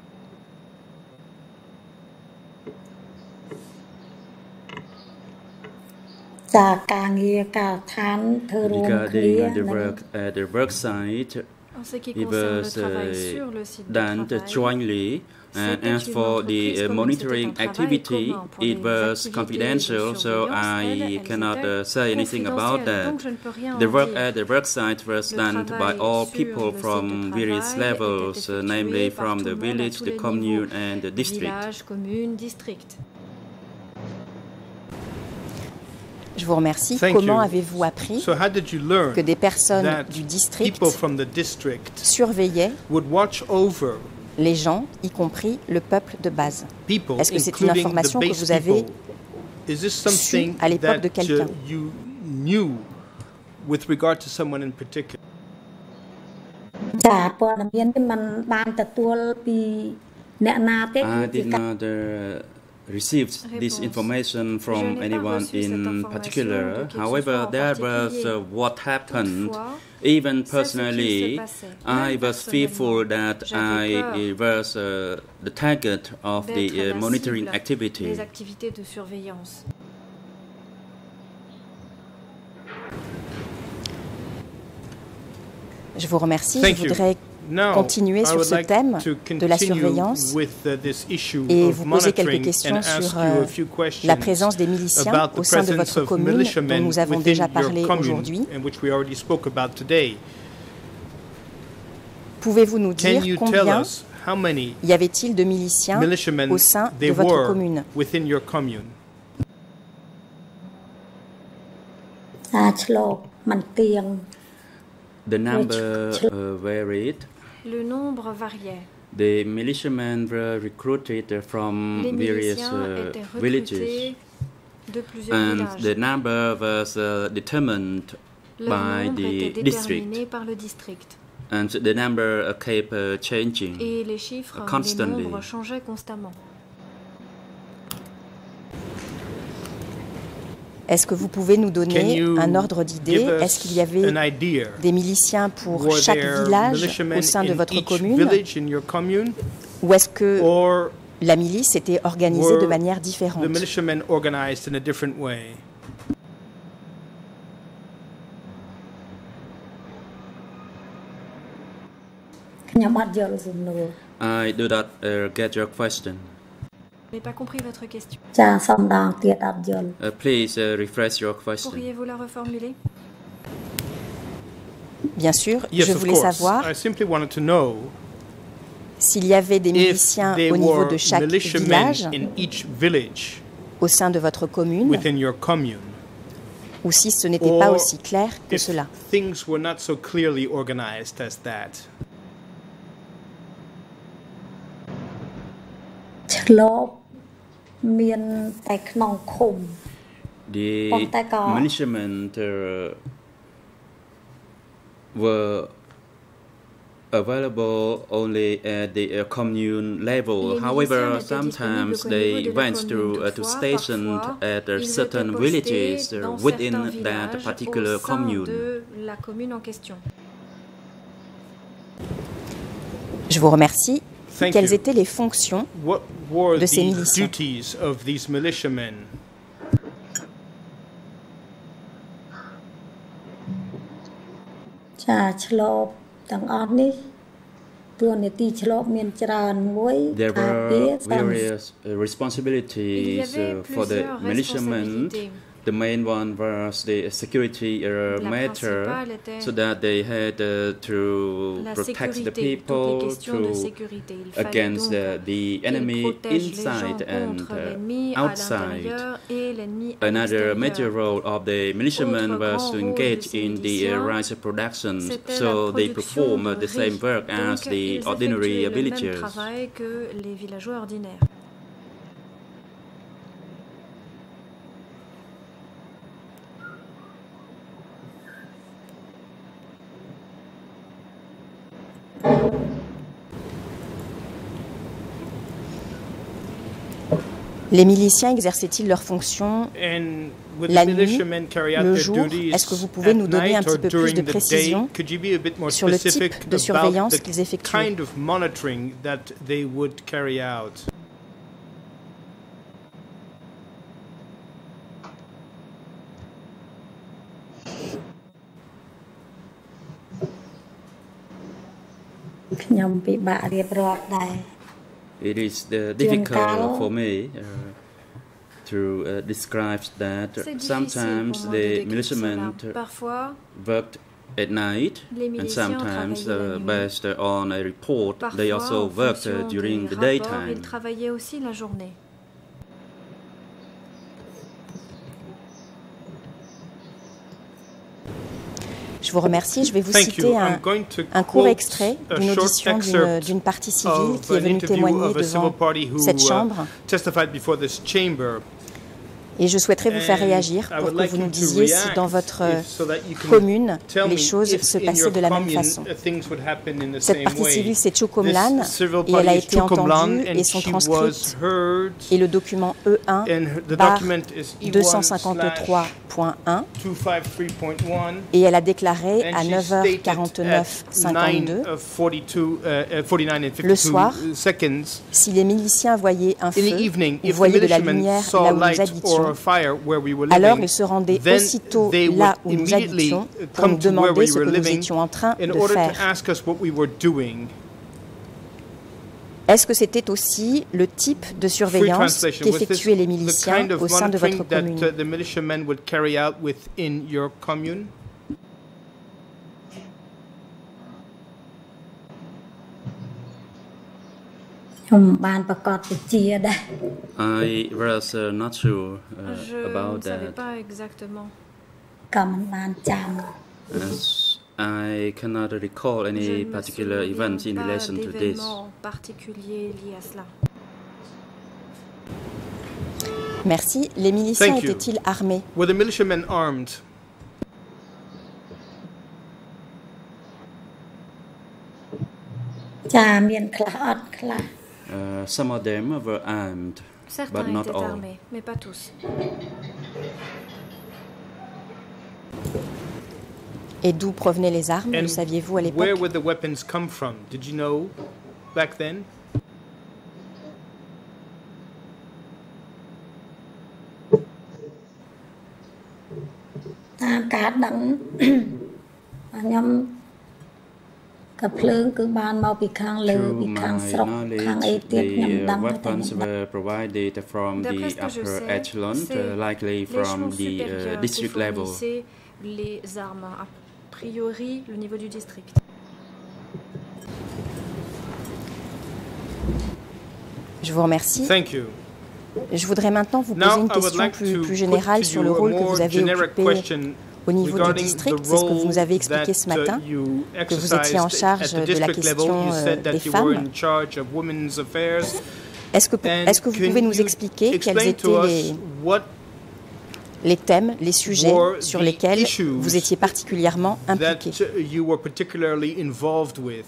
E: "ចាការងារការដ្ឋានធ្វើរួមគ្នា
I: Regarding uh, the
E: និង
I: work at the work site,
D: En ce qui
I: it
D: concerne le
I: was
D: travail
I: uh,
D: sur le site de
I: done
D: travail,
I: jointly. And
D: c'était
I: as
D: une
I: for
D: entreprise
I: the uh,
D: commune,
I: monitoring
D: c'était un travail
I: activity,
D: commun pour
I: it
D: les
I: was
D: activités de
I: confidential, so
D: surveillance, elles,
I: I
D: elles
I: cannot
D: étaient
I: uh, say anything about
D: confidentielles,
I: that.
D: donc je ne peux rien
I: The
D: en
I: work
D: dire.
I: at the work site was
D: Le
I: done by
D: travail
I: all
D: sur
I: people
D: le site
I: from
D: de
I: various
D: travail
I: levels,
D: était
I: uh,
D: effectué
I: namely
D: par
I: from
D: tout
I: the
D: le monde à
I: village,
D: tous
I: the
D: les
I: commune,
D: niveaux.
I: and the district.
D: Village, commune, district.
G: Je vous remercie.
H: Thank
G: Comment
H: you.
G: avez-vous appris
H: So how did you learn
G: que des personnes
H: that
G: du district
H: people from the district
G: surveillaient
H: would watch over
G: les gens, y compris le peuple de base?
H: people,
G: Est-ce que c'est une
H: including the
G: information que
H: base
G: vous avez
H: people? Is this something
G: à l'époque de
H: that
G: quelqu'un?
H: uh, you knew with regard to someone in particular?
E: ចាព័ត៌មាននេះมันបានទទួលពីអ្នកណាទេ
I: I
E: គឺជា
I: did
E: ការ
I: not uh, received this
D: Réponse.
I: information
D: Je
I: from
D: n'ai pas
I: anyone
D: reçu cette
I: in
D: information
I: particular.
D: de qui que ce
I: However,
D: soit en
I: there was
D: particulier.
I: uh, what happened.
D: Toutefois,
I: Even
D: c'est ce qui
I: personally,
D: se passait.
I: I
D: Même
I: was fearful that
D: j'avais
I: I
D: peur
I: was uh, the target of
D: d'être
I: the uh,
D: la
I: monitoring
D: cible
I: activity.
D: des activités de surveillance.
G: Je vous remercie.
H: Thank
G: Je
H: you.
G: voudrais
H: Now,
G: continuer
H: I
G: sur
H: would
G: ce
H: like
G: thème
H: to
G: de la
H: continue
G: surveillance
H: with, uh, this issue
G: et
H: of
G: vous poser quelques
H: monitoring
G: questions
H: and ask
G: sur
H: you
G: euh,
H: a few questions
G: la présence des miliciens
H: about the
G: au sein de
H: presence
G: votre
H: of
G: commune, dont
H: militiamen
G: nous avons
H: within
G: déjà
H: your
G: parlé
H: commune,
G: aujourd'hui.
H: and which we already spoke about today.
G: Pouvez-vous nous
H: Can
G: dire
H: you tell
G: combien
H: us how many
G: y avait-il de miliciens
H: militiamen
G: au sein
H: there
G: de votre
H: were
G: commune?
H: within your commune?
E: ការឆ្លប់មិនទៀង
I: The number uh, varied.
D: Le nombre variait.
I: The militiamen were recruited from
D: Les
I: various
D: miliciens
I: uh,
D: étaient
I: villages,
D: recrutés de plusieurs
I: and
D: villages.
I: the number was uh, determined
D: Leur
I: by
D: nombre
I: the
D: était
I: district,
D: déterminé par le district.
I: and the number uh, kept uh, changing
D: Et les chiffres, les
I: constantly.
D: nombres changeaient constamment.
G: Est-ce que vous pouvez nous
H: Can
G: donner
H: you
G: un ordre d'idée?
H: give
G: Est-ce qu'il y
H: us
G: avait
H: an idea?
G: des miliciens pour
H: Were
G: chaque
H: there
G: village
H: militiamen
G: au sein de
H: in
G: votre
H: each
G: commune?
H: village in your commune?
G: Ou est-ce que
H: Or
G: la milice était organisée de
H: were
G: manière
H: the
G: différente?
H: militiamen organized in a different way?
I: I do not uh, get your question.
D: Je n'ai pas compris votre question.
E: ចាសំដងទៀតអត់យល់
I: Uh, please uh, rephrase your question.
D: Pourriez-vous la reformuler?
G: Bien sûr,
H: Yes,
G: je
H: of
G: voulais
H: course.
G: savoir
H: I simply wanted to know
G: s'il y avait des
H: if
G: miliciens
H: there
G: au niveau
H: were
G: de chaque
H: militiamen
G: village
H: in each village
G: au sein de votre commune,
H: within your commune,
G: ou si ce n'était pas
H: or
G: aussi clair que
H: if
G: cela.
H: things were not so clearly organized as that.
E: ឆ្លប់មានតែក្នុងឃុំ
I: The
E: Còn tại có.
I: militiamen uh, were available only at the uh, commune level.
D: Les
I: However,
D: miliciens n'étaient
I: sometimes
D: disponibles qu'au
I: they
D: niveau de la
I: went to,
D: commune.
I: uh, to
D: Toutefois,
I: stationed
D: parfois,
I: at uh,
D: ils
I: certain
D: étaient postés
I: villages uh,
D: dans
I: within
D: certains
I: that
D: villages
I: particular
D: au sein
I: commune.
D: de la commune en question.
G: Je vous remercie.
H: Thank
G: Quelles
H: you.
G: étaient les fonctions
H: What were
G: de ces
H: the
G: miliciens?
H: duties of these militiamen?
E: ចាឆ្លប់ទាំងអស់នេះតួនាទីឆ្លប់មានច្រើនមួយ
I: There
E: ការពារ
I: were
E: សន្តិ
I: various uh,
D: Il y
I: responsibilities
D: avait
I: uh, for the
D: plusieurs
I: militiamen.
D: responsabilités.
I: The main one was the security uh,
D: La
I: matter,
D: principale était
I: so that they had uh, to
D: La
I: protect the
D: sécurité, toutes les
I: people
D: questions de
I: to
D: sécurité. Il fallait
I: against
D: donc
I: uh, the
D: qu'ils
I: enemy
D: protègent les
I: inside
D: gens
I: and
D: contre
I: uh,
D: l'ennemi à
I: outside.
D: l'intérieur et l'ennemi à
I: Another major
D: l'extérieur.
I: role of the militiamen
D: Autre
I: was
D: grand
I: to
D: rôle
I: engage
D: de ces
I: in the uh,
D: miliciens,
I: rice production,
D: C'était la
I: so they
D: production
I: perform uh,
D: de
I: the same
D: riz.
I: work as
D: Donc,
I: the
D: ils
I: ordinary
D: effectuaient le même
I: villagers.
D: travail que les villageois ordinaires.
G: Les miliciens exerçaient-ils leurs fonctions
H: And would
G: la
H: the
G: nuit,
H: militiamen carry out
G: le
H: their
G: jour?
H: duties
G: Est-ce que vous pouvez
H: at
G: nous donner un
H: night or
G: petit peu plus
H: during
G: de
H: the day?
G: précision
H: Could you be a bit more
G: sur le
H: specific
G: type de
H: about
G: surveillance
H: the
G: qu'ils effectuaient?
H: kind of monitoring that they would carry out?
I: It is uh, difficult for me uh, to uh, describe that.
D: C'est difficile
I: Sometimes
D: pour moi de
I: the
D: décrire
I: militiamen
D: cela. Parfois,
I: worked at night,
D: les
I: and
D: miliciens
I: sometimes
D: travaillaient la
I: uh,
D: nuit.
I: based on a report, they
D: Parfois,
I: also
D: en
I: worked uh,
D: fonction
I: during
D: des
I: the
D: rapports,
I: daytime.
D: ils travaillaient aussi la journée.
G: Je vous remercie. Je vais vous
H: Thank
G: citer
H: you.
G: un,
H: I'm going to
G: un court
H: quote
G: extrait
H: a
G: d'une
H: short
G: audition d'une
H: excerpt
G: d'une partie civile
H: of
G: qui est
H: an
G: venue
H: interview
G: témoigner
H: of a civil
G: devant
H: party who
G: cette
H: uh,
G: chambre.
H: testified before this chamber.
G: Et je souhaiterais vous faire réagir pour que vous nous disiez si dans votre commune, les choses se passaient de la même façon. Cette partie civile, c'est Chokomlan, et elle a été entendue et sont transcrites. Et le document E un, barre deux cent cinquante-trois point un, et elle a déclaré à neuf heures quarante-neuf cinquante-deux, le soir, si les miliciens voyaient un feu ou voyaient de la lumière là où nous habitions, alors ils se rendaient aussitôt là où nous habitions pour nous demander ce que nous étions en train de faire. Est-ce que c'était aussi le type de surveillance qu'effectuaient les miliciens au sein de votre commune?
E: I
I: was uh, not sure uh,
D: Je
I: about
D: ne savais
I: that.
D: pas exactement.
I: As I cannot recall
D: Je
I: any
D: ne me
I: particular
D: souviens
I: events in
D: pas
I: relation to this.
D: d'événements particuliers liés à cela.
G: Merci. Les miliciens
H: Thank you.
G: étaient-ils armés?
H: Were the militiamen armed?
I: Uh, some of them were armed,
D: Certains
I: but not
D: étaient
I: all.
D: armés, mais pas tous.
G: Et d'où provenaient les armes,
H: And
G: le saviez-vous à
H: where
G: l'époque?
H: would the weapons come from? Did you know back then?
I: Through my knowledge, the uh, weapons were provided from
D: D'après
I: the
D: ce que je
I: upper
D: sais,
I: echelon,
D: c'est
I: uh, likely from
D: l'échelon
I: the uh,
D: supérieur qui
I: district level.
D: fournissait les armes, a priori le niveau du district.
G: Je vous remercie.
H: Thank you.
G: Je voudrais maintenant vous poser
H: Now,
G: une
H: I would
G: question
H: like
G: plus,
H: to
G: plus
H: put
G: générale
H: to
G: sur
H: you
G: le
H: a
G: rôle que
H: more
G: vous avez
H: generic
G: occupé
H: question
G: au niveau du
H: regarding
G: district.
H: the
G: C'est ce que vous nous avez
H: role
G: expliqué ce
H: that, uh,
G: matin,
H: you
G: que vous étiez en
H: exercised
G: charge
H: at the
G: de la
H: district level.
G: question
H: You
G: euh,
H: said
G: des
H: that you were
G: femmes.
H: in charge of women's affairs.
G: Est-ce que,
H: And
G: est-ce que vous
H: can
G: pouvez nous
H: you
G: expliquer quels
H: explain to
G: étaient
H: us
G: les,
H: what
G: les thèmes, les sujets
H: were
G: sur
H: the
G: lesquels
H: issues
G: vous étiez particulièrement impliqués?
H: that you were particularly involved with?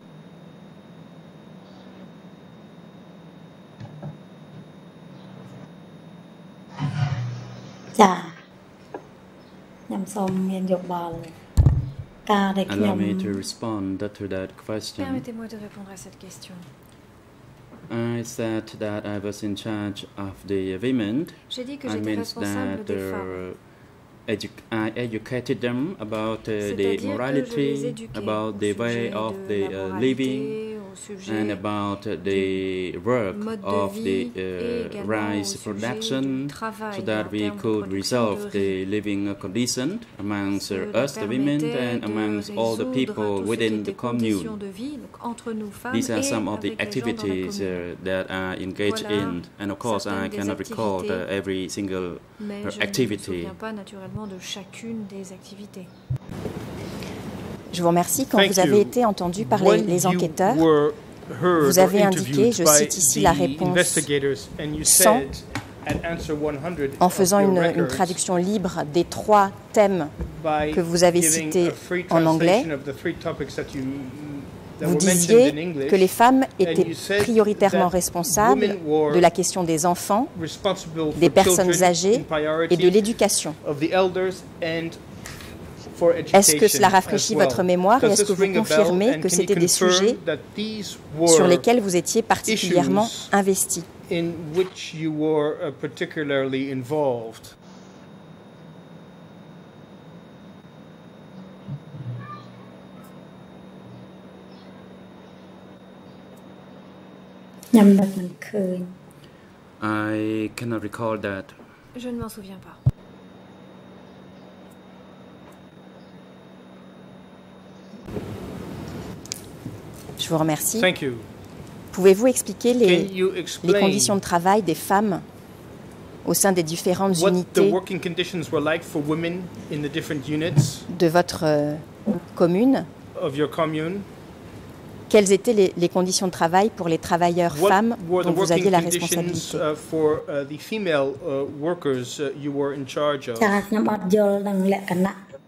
I: Allow me to respond to that question.
D: Permettez-moi de répondre à cette question.
I: I said that I was in charge of the women.
D: J'ai dit que
I: I
D: j'étais
I: meant
D: responsable
I: that
D: des
I: uh,
D: femmes.
I: edu I educated them about uh, the
D: C'est-à-dire que je les
I: morality,
D: éduquais
I: about
D: au
I: the way
D: sujet
I: of
D: de
I: the
D: la
I: uh,
D: moralité,
I: living,
D: au sujet
I: and about the work
D: mode de
I: of
D: vie
I: the
D: et
I: uh,
D: également
I: rice
D: au sujet
I: production,
D: du travail
I: so
D: en
I: that we
D: termes de
I: could
D: production
I: resolve
D: de
I: the
D: riz.
I: living condition amongst
D: Cela
I: us, the women,
D: permettait
I: and
D: de
I: amongst all the
D: résoudre
I: people
D: tout ce qui
I: within
D: était
I: the
D: conditions
I: commune.
D: de vie, donc entre nous femmes
I: These are
D: et
I: some of the
D: avec les gens dans la
I: activities
D: commune.
I: uh, that are engaged
D: Voilà
I: in, and of course I
D: certaines des
I: cannot recall
D: activités,
I: uh, every single
D: Mais
I: uh,
D: je ne me
I: activity.
D: souviens pas naturellement de chacune des activités.
G: Je vous remercie. Quand
H: Thank
G: vous avez
H: you.
G: été entendu par les,
H: When
G: les
H: you
G: enquêteurs,
H: were heard
G: vous avez
H: or
G: indiqué,
H: interviewed
G: je
H: by
G: cite ici la
H: the
G: réponse
H: investigators, and you
G: cent,
H: said at answer one hundred
G: en
H: of
G: faisant
H: your
G: une, une
H: records,
G: traduction libre des trois thèmes
H: by
G: que vous avez
H: giving
G: cités
H: a free
G: en anglais,
H: translation of the three topics that you- that
G: vous
H: were mentioned
G: disiez
H: in English,
G: que les femmes
H: and
G: étaient
H: you said
G: prioritairement
H: that
G: responsables
H: women were
G: de la question des enfants,
H: responsible
G: des
H: for
G: personnes
H: children
G: âgées
H: in priority,
G: et de l'éducation.
H: of the elders and for
G: Est-ce que cela
H: education
G: rafraîchit
H: as well.
G: votre mémoire et
H: Does
G: est-ce que
H: this
G: vous
H: ring a bell,
G: confirmez
H: and
G: que
H: can you
G: c'était des
H: confirm
G: sujets
H: that these
G: sur
H: were
G: lesquels vous étiez particulièrement
H: issues
G: investis?
H: in which you were uh, particularly involved?
I: I cannot recall that.
D: Je ne m'en souviens pas.
G: Je vous remercie.
H: Thank you.
G: Pouvez-vous expliquer les,
H: Can you
G: les
H: explain
G: conditions de travail des femmes au sein des différentes
H: what the
G: unités
H: working conditions were like for women in the different units
G: de votre euh, commune?
H: of your commune?
G: quelles étaient les, les conditions de travail pour les travailleurs
H: What
G: femmes
H: were the
G: dont vous aviez la
H: working conditions
G: responsabilité?
H: uh, for uh, the female uh, workers uh, you were in charge of?
E: ចាខ្ញុំអត់យល់នឹងលក្ខណៈ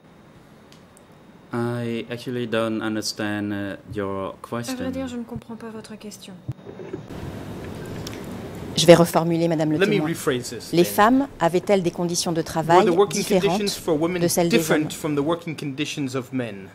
I: I actually don't understand uh, your
D: À vrai
I: question.
D: dire, je ne comprends pas votre question.
G: Je vais reformuler, Madame le
H: Let me
G: témoin.
H: rephrase this.
G: Les
H: then.
G: femmes avaient-elles des conditions de
H: Were
G: travail
H: the working
G: différentes
H: conditions for women
G: de celles des hommes?
H: different from the working conditions of men?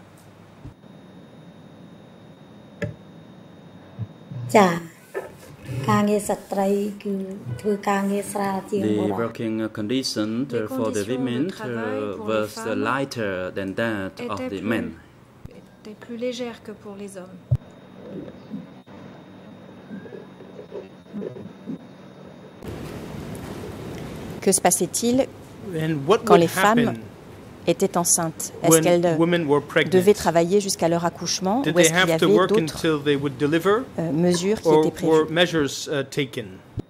E: ចាការងារស្ត្រីគឺធ្វើការងារស្រាលជាង
I: The
E: បុរស
I: working uh, conditions uh,
D: Les
I: for the
D: conditions de
I: women
D: travail
I: uh,
D: pour les
I: was uh,
D: femmes
I: lighter than that of
D: Était
I: the
D: plus,
I: men.
D: était plus légère que pour les hommes.
G: Que se passait-il
H: And what
G: quand
H: would
G: les femmes
H: happen
G: étaient enceintes? Est-ce
H: when
G: qu'elles
H: women were pregnant?
G: devaient travailler jusqu'à leur accouchement
H: Did
G: ou est-ce
H: they
G: qu'il y
H: have to
G: avait
H: work
G: d'autres
H: until they would deliver,
G: euh, mesures qui
H: or
G: étaient
H: were
G: prévues?
H: measures uh, taken?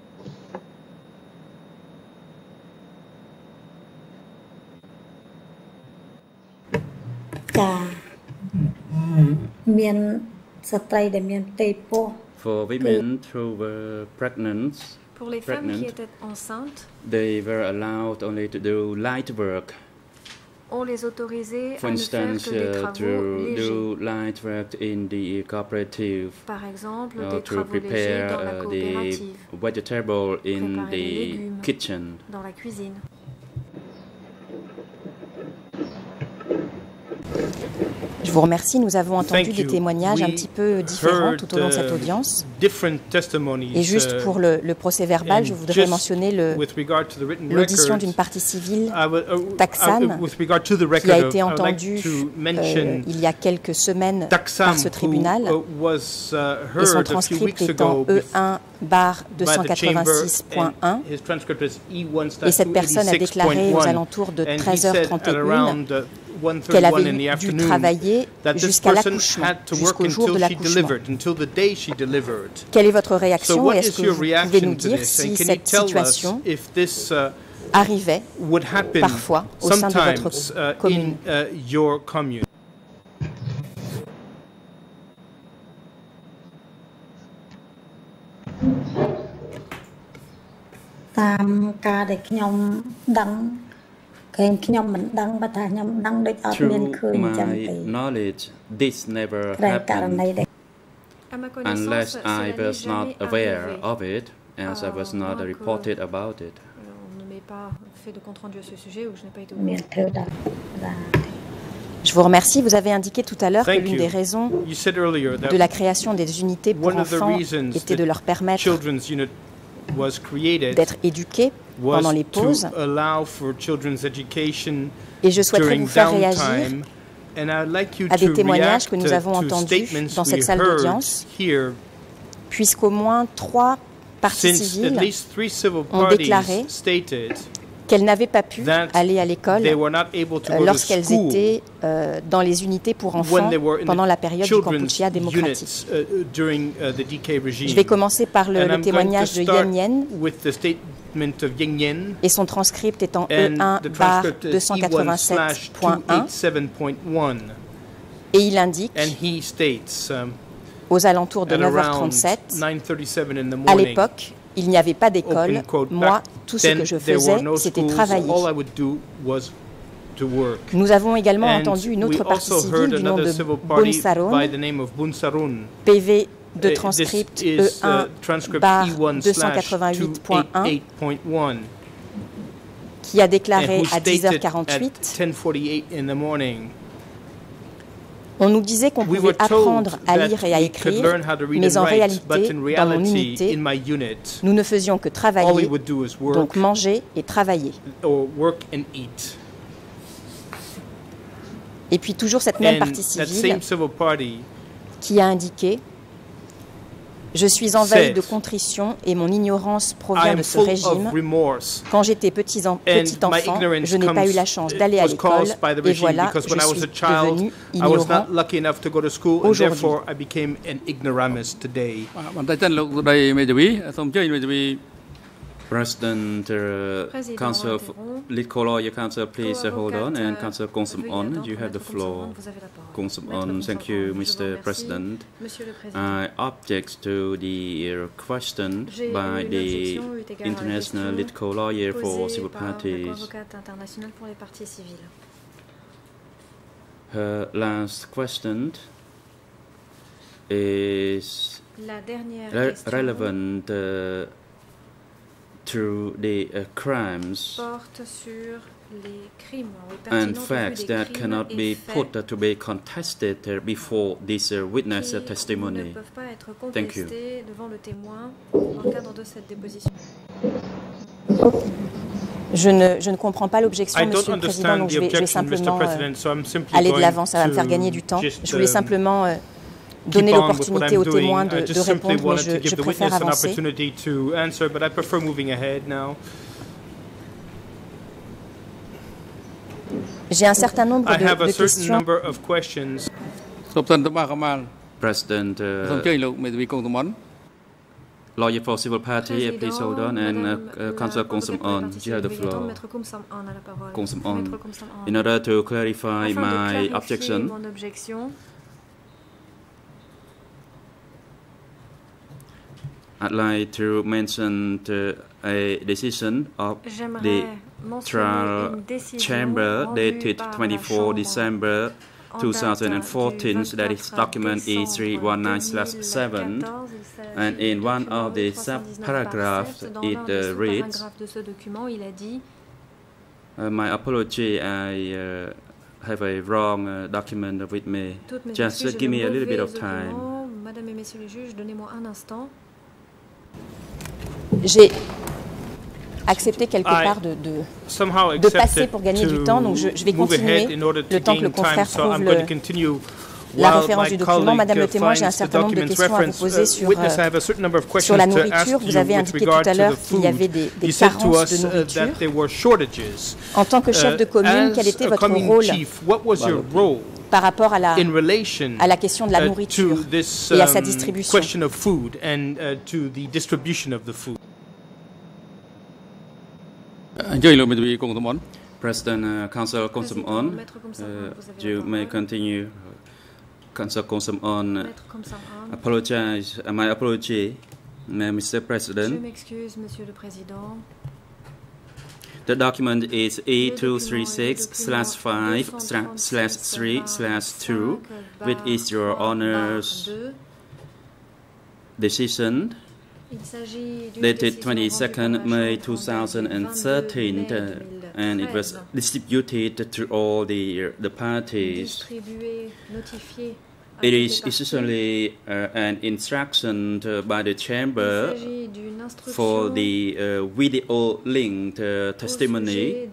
E: ចាមានស្ត្រីដែលមានផ្ទៃពោះ
I: For women who were pregnant,
D: Pour les femmes qui
I: pregnant,
D: étaient enceintes,
I: they were allowed only to do light work.
D: on les autorisait
I: For
D: à ne faire
I: instance,
D: que des
I: uh,
D: travaux
I: to
D: légers.
I: do light work in the cooperative,
D: Par exemple,
I: or
D: des
I: to
D: travaux légers
I: prepare
D: dans la
I: uh, the
D: coopérative,
I: vegetable in
D: Préparer les
I: the
D: légumes.
I: kitchen.
D: dans la cuisine.
G: Je vous remercie. Nous avons entendu
H: Thank
G: des
H: you.
G: témoignages un
H: We
G: petit peu différents
H: heard,
G: tout au long de cette
H: uh,
G: audience.
H: Different testimonies.
G: Et juste
H: uh,
G: pour le, le procès verbal,
H: and
G: je voudrais
H: just
G: mentionner le-
H: with regard to the written
G: l'audition
H: record,
G: d'une partie civile
H: I would, uh,
G: Taxam,
H: uh, with regard to the
G: qui
H: record,
G: a
H: uh,
G: été
H: I would like
G: entendue
H: to
G: euh,
H: mention
G: il y a quelques semaines
H: Taxam,
G: par ce
H: who,
G: tribunal
H: uh, was uh,
G: et son
H: heard a few
G: transcript
H: weeks
G: étant
H: ago
G: E un barre
H: by the chamber,
G: deux cent quatre-vingt-six point un.
H: and his transcript is E one
G: Et cette personne a déclaré aux alentours de treize heures trente et une qu'elle avait dû travailler jusqu'à l'accouchement, jusqu'au jour de l'accouchement. Quelle est votre réaction et est-ce que vous pouvez nous dire si cette situation arrivait parfois au sein de votre commune?
H: commune?
E: តាមការដែលខ្ញុំដឹងគេខ្ញុំមិនដឹងបើថាខ្ញុំដឹងដូចអត់មានឃើញអញ្ចឹង
I: My
E: ទេ
I: knowledge, this never
E: តែករណី
I: happened
E: ដែល
D: À ma connaissance,
I: unless
D: cela
I: I
D: n'est
I: was not
D: jamais
I: aware
D: arrivé.
I: of it, as I was
D: Ah,
I: not
D: donc,
I: reported about it.
D: Alors, on ne m'est pas fait de compte rendu à ce sujet ou je n'ai pas été au
E: មាន
D: courant.
E: ធ្វើដល់ដល់
G: Je vous remercie. Vous avez indiqué tout à l'heure que
H: Thank
G: l'une
H: you.
G: des raisons
H: You said earlier that
G: de la création des unités pour
H: one of the
G: enfants
H: reasons
G: était de
H: that
G: leur permettre
H: children's unit was created
G: d'être éduqués pendant
H: was
G: les pauses.
H: to allow for children's education
G: Et je souhaiterais
H: during
G: vous faire réagir
H: downtime. And I'd like you
G: à des
H: to
G: témoignages
H: react
G: que nous
H: to-
G: avons
H: to
G: entendus
H: statements
G: dans cette
H: we
G: salle
H: heard
G: d'audience,
H: here,
G: puisqu'au moins trois parties
H: since at
G: civiles
H: least three civil
G: ont
H: parties
G: déclaré
H: stated
G: qu'elles n'avaient pas pu
H: that
G: aller à l'école
H: they were not able to
G: euh,
H: go to
G: lorsqu'elles
H: school
G: étaient euh, dans les unités pour
H: when
G: enfants
H: they were in
G: pendant
H: the
G: la période du
H: children's
G: Kampuchea démocratique.
H: units uh, during uh, the D K regime.
G: Je vais commencer par le,
H: And
G: le
H: I'm
G: témoignage de
H: going to start
G: Yen Yen
H: with the statement of Yen Yen,
G: et son transcript étant E
H: and
G: un
H: the
G: barre
H: transcript is
G: deux cent
H: E one
G: quatre-vingt-sept
H: slash
G: point
H: two
G: un
H: eighty-seven point one,
G: et il indique
H: and he states um,
G: aux alentours de
H: at
G: neuf heures
H: around
G: trente-sept,
H: nine thirty-seven in the
G: à
H: morning,
G: l'époque, il n'y avait pas d'école.
H: open quote,
G: Moi,
H: back
G: tout ce
H: then
G: que je
H: there were
G: faisais,
H: no
G: c'était
H: schools,
G: travailler.
H: all I would do was to work.
G: Nous avons également
H: And
G: entendu une
H: we
G: autre partie
H: also
G: civile
H: heard
G: du nom
H: another
G: de
H: civil party by
G: Bunsarun,
H: the name of Bunsarun.
G: P V de
H: Uh,
G: transcript
H: this
G: E
H: is,
G: un
H: uh, transcript
G: barre
H: E one
G: deux cent
H: slash
G: quatre-vingt-huit
H: two
G: point un
H: eighty-eight point one,
G: qui a
H: and
G: déclaré
H: who
G: à dix heures
H: stated
G: quarante-huit.
H: at ten forty-eight in the morning,
G: On nous disait qu'on
H: we
G: pouvait
H: were told
G: apprendre à
H: that
G: lire et à
H: we could
G: écrire,
H: learn how to read
G: mais
H: and
G: en
H: write, but
G: réalité,
H: in
G: dans mon
H: reality,
G: unité,
H: in my unit,
G: nous ne faisions que
H: all we
G: travailler,
H: would do is work
G: donc manger et travailler.
H: or work and eat.
G: Et puis toujours cette même
H: And
G: partie
H: that
G: civile
H: same civil party
G: qui a indiqué « Je suis en veille
H: said,
G: de contrition et mon ignorance
H: I
G: provient
H: am
G: de ce
H: full
G: régime.
H: of remorse.
G: Quand j'étais petit, en,
H: And
G: petit
H: my
G: enfant,
H: ignorance
G: je n'ai pas eu la
H: comes-
G: chance d'aller à
H: was
G: l'école
H: caused by the
G: et
H: regime
G: voilà,
H: because
G: je
H: when I was
G: suis
H: a child,
G: devenu
H: I was
G: ignorant
H: not lucky enough to go to school, and
G: aujourd'hui.
H: therefore I became an ignoramus today.
F: បាទបន្តិចទៅលោកស្ដីមេធាវីសូមអញ្ជើញមេធាវី
I: President, uh, Council, Lead Co-Lawyer Council, please uh, hold on, and Council Komsom-On, you have the floor. Komsom-On, thank you, Mister President. I object to the uh, question by the International Lead Co-Lawyer for Civil Parties. Her last question is re relevant uh, to the uh, crimes and facts that cannot be put uh, to be contested uh, before this uh, witness uh, testimony. Thank you.
G: Je ne, je ne comprends pas l'objection, Monsieur le Président, donc je vais, je vais simplement euh, aller de l'avant, ça va me faire gagner du temps. Je voulais simplement euh, donner l'opportunité aux témoins de, de répondre, mais je, je préfère avancer. J'ai un certain nombre de, de questions.
I: President, uh, Lawyer for Civil Party, please hold on, and uh, uh, Councillor Komsom-On, you have the floor. Komsom-On, in order to clarify my objection, I'd like to mention uh, a decision of the trial chamber dated twenty-fourth December two thousand fourteen, that is document E three one nine slash seven, and in one of the sub-paragraphs it uh, reads, uh, my apology, I uh, have a wrong uh, document with me. Just uh, give me a little bit of time.
G: J'ai accepté quelque part de, de, de passer pour gagner du temps, donc je, je vais continuer le temps que le confrère trouve le, la référence du document. Madame le témoin, j'ai un certain nombre de questions à vous poser sur, euh, sur la nourriture. Vous avez indiqué tout à l'heure qu'il y avait des, des carences de nourriture. En tant que chef de commune, quel était votre rôle par rapport à la, à la question de la nourriture et à sa distribution?
I: President, uh, Councillor Komsom-On, uh, you may continue. Councillor Komsom-On, uh, apologize, uh, my apology, uh, Mister President.
D: Je m'excuse, Monsieur le Président.
I: The document is E two three six slash five slash three slash two, which is your Honor's decision, dated twenty-second May two thousand thirteen, uh, and it was distributed to all the, uh, the parties. It is essentially uh, an instruction uh, by the chamber for the uh, video-linked uh, testimony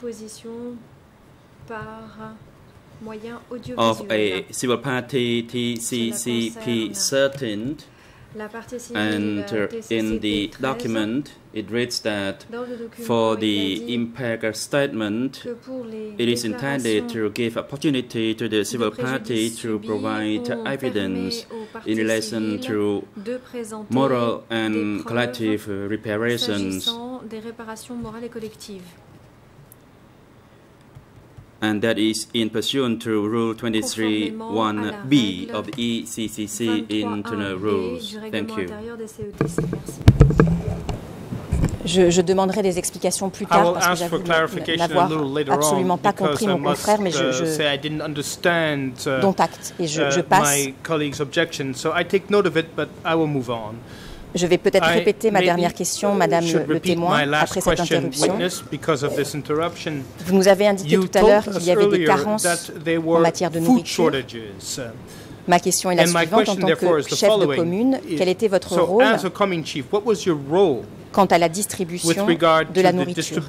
I: of a civil party T C C P thirteen. And uh, in the document, it reads that for the impact statement, it is intended to give opportunity to the civil party to provide evidence in relation to moral and collective reparations. And that is in pursuant to Rule twenty-three one B of the E C C C internal rules. Thank you.
G: Je, je demanderai des explications plus tard parce que j'avoue n'avoir absolument pas compris mon confrère, mais je, je dont acte et je, je passe. Je vais peut-être répéter ma dernière question, Madame le témoin, après cette interruption. Vous nous avez indiqué tout à l'heure qu'il y avait des carences en matière de nourriture. Ma question est la suivante. En tant que chef de commune, quel était votre rôle quant à la distribution de la nourriture?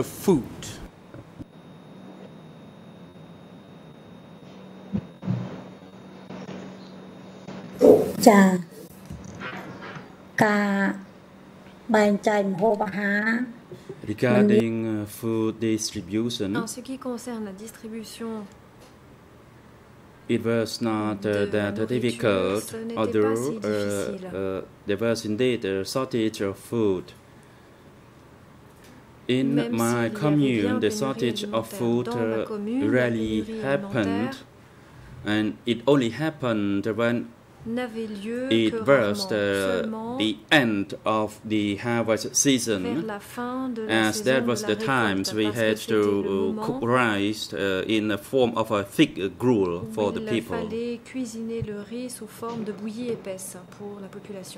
I: Regarding uh, food distribution,
D: en ce qui concerne la distribution,
I: it was not uh, that difficult, although uh, uh, there was indeed a shortage of food. In
D: Même
I: my
D: s'il y
I: commune,
D: avait bien
I: the shortage of food
D: dans ma
I: uh,
D: commune,
I: rarely
D: la pénurie
I: happened, and it only happened when
D: n'avait lieu
I: it
D: que
I: was
D: rarement,
I: the,
D: seulement
I: the end of the harvest
D: vers
I: season,
D: la fin de la
I: as
D: saison
I: that
D: de
I: was
D: la
I: the times
D: récolte,
I: we
D: parce
I: had
D: que c'était le
I: to
D: moment
I: cook rice uh, in the form of a thick uh, gruel
D: où
I: for the
D: il
I: people.
D: fallait cuisiner le riz sous forme de bouillie épaisse pour la population.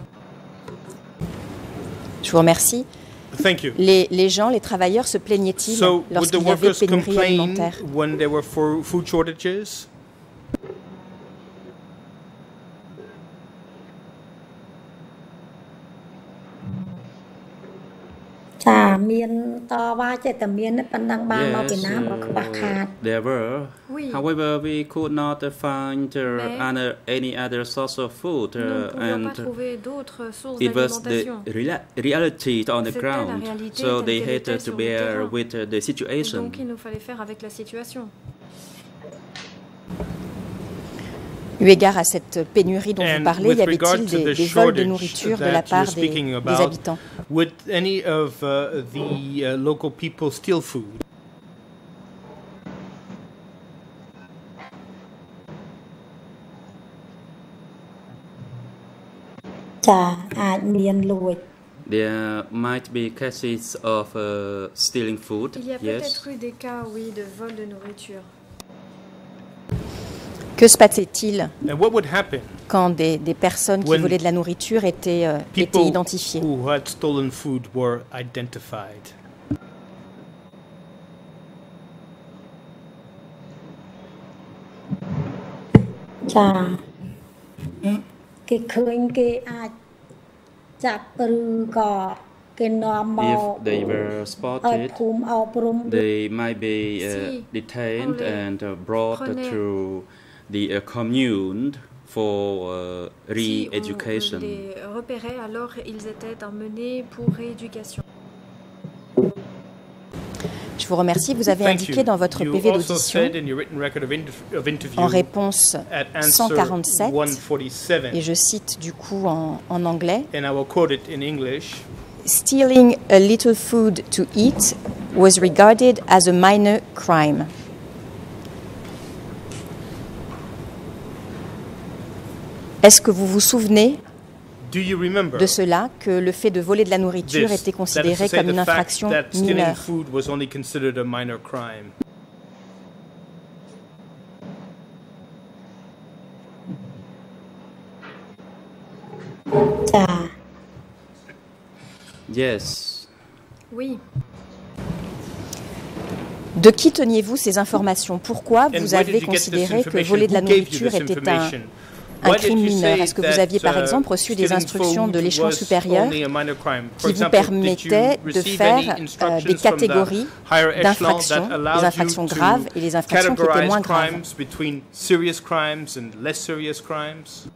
G: Je vous remercie.
H: Thank you.
G: Les, les gens, les travailleurs se plaignaient-ils
H: So, would the
G: lorsqu'il y avait
H: workers
G: pénurie
H: complain
G: alimentaire?
H: when there were for food shortages?
I: Yes, uh, there were.
D: Oui.
I: However, we could not uh, find uh,
D: Mais
I: other, any other source of food,
D: nous ne
I: uh,
D: pouvions pas
I: and
D: trouver d'autres sources
I: it was the
D: d'alimentation.
I: rea reality on the
D: C'était la
I: ground.
D: réalité
I: So
D: telle
I: they
D: qu'elle
I: had
D: était
I: uh, to
D: sur le
I: bear
D: terrain.
I: with uh, the
D: Et
I: situation.
D: donc il nous fallait faire avec la situation.
G: Eu égard à cette pénurie dont
H: And
G: vous parlez,
H: with
G: y
H: regard
G: avait-il
H: to
G: des,
H: the
G: des vols de
H: shortage
G: nourriture de la
H: that
G: part
H: you're
G: des,
H: speaking
G: des
H: about,
G: habitants?
H: would any of uh, the uh, local people steal food?
E: ចាអាចមានលួច
I: There might be cases of uh, stealing food.
D: Il y a
I: Yes.
D: peut-être eu des cas, oui, de vol de nourriture.
G: Que se passait-il
H: And what would happen
G: quand des, des personnes qui
H: when
G: volaient de la nourriture étaient, euh, étaient
H: people
G: identifiées?
H: who had stolen food were identified?
E: Ja. គេឃើញគេអាចចាប់ឬក៏គេនាំមក
I: If they were
E: ឲ្យ
I: spotted,
E: ភូមិអប់រំ
I: they might be uh,
D: Si
I: detained
D: on les
I: and uh, brought
D: prenait-
I: to the uh, commune for uh,
D: Si on
I: re-education.
D: les repérait, alors ils étaient emmenés pour rééducation.
G: Je vous remercie. Vous avez
H: Thank
G: indiqué
H: you.
G: dans votre
H: You
G: P V
H: also
G: d'audition,
H: said in your written record of, inter- of interview
G: en réponse
H: at answer
G: cent quarante-sept,
H: one forty-seven,
G: et je cite du coup en, en anglais,
H: and I will quote it in English.
G: Stealing a little food to eat was regarded as a minor crime. Est-ce que vous vous souvenez
H: Do you remember
G: de cela, que le fait de voler de la nourriture
H: this?
G: était
H: That is
G: considéré
H: to say,
G: comme
H: the
G: une
H: fact
G: infraction
H: that stealing
G: mineure?
H: food was only considered a minor crime.
I: Yes.
D: Oui.
G: De qui teniez-vous ces informations? Pourquoi
H: And
G: vous
H: where
G: avez
H: did you get this
G: considéré que
H: information?
G: voler de la
H: Who gave you
G: nourriture
H: this
G: était un,
H: information?
G: un
H: Why did
G: crime
H: you
G: mineur?
H: say
G: Est-ce que vous
H: that,
G: aviez par
H: uh,
G: exemple reçu des
H: stealing
G: instructions de
H: food
G: l'échelon
H: was
G: supérieur
H: only a minor crime? For
G: qui vous
H: example, did you
G: permettaient de
H: receive
G: faire
H: any
G: euh,
H: instructions
G: des
H: from the
G: catégories
H: higher echelon
G: d'infractions,
H: that
G: les
H: allowed
G: infractions
H: you to
G: graves et les infractions qui étaient
H: categorize
G: moins graves?
H: crimes between serious crimes and less serious crimes?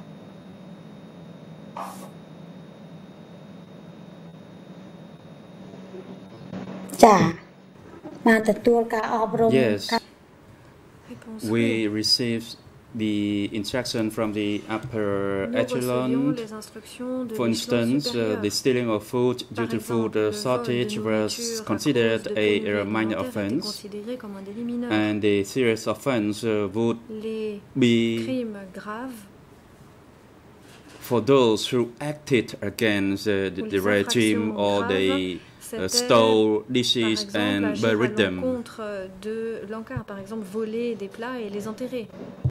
E: ចាបានទទួលការអប់រំ
I: Yes.
D: Réponse
I: We
D: oui.
I: received the instruction from the upper
D: Nous
I: echelon.
D: recevions les instructions de
I: For
D: l'échelon
I: instance, uh,
D: supérieur.
I: the stealing of food
D: Par
I: due to
D: exemple,
I: food uh,
D: le vol de
I: shortage was
D: nourriture à
I: considered
D: cause de
I: a,
D: pénurie
I: a minor
D: alimentaire était
I: offense,
D: considéré comme un délit mineur.
I: and the serious offense uh, would
D: Les
I: be
D: crimes graves
I: for those who acted against uh, the,
D: Pour
I: the
D: les
I: regime
D: infractions
I: or
D: graves,
I: they uh,
D: c'était,
I: stole
D: par
I: dishes
D: exemple,
I: and
D: agir
I: buried
D: à
I: them.
D: l'encontre de l'encart, par exemple voler des plats et les enterrer.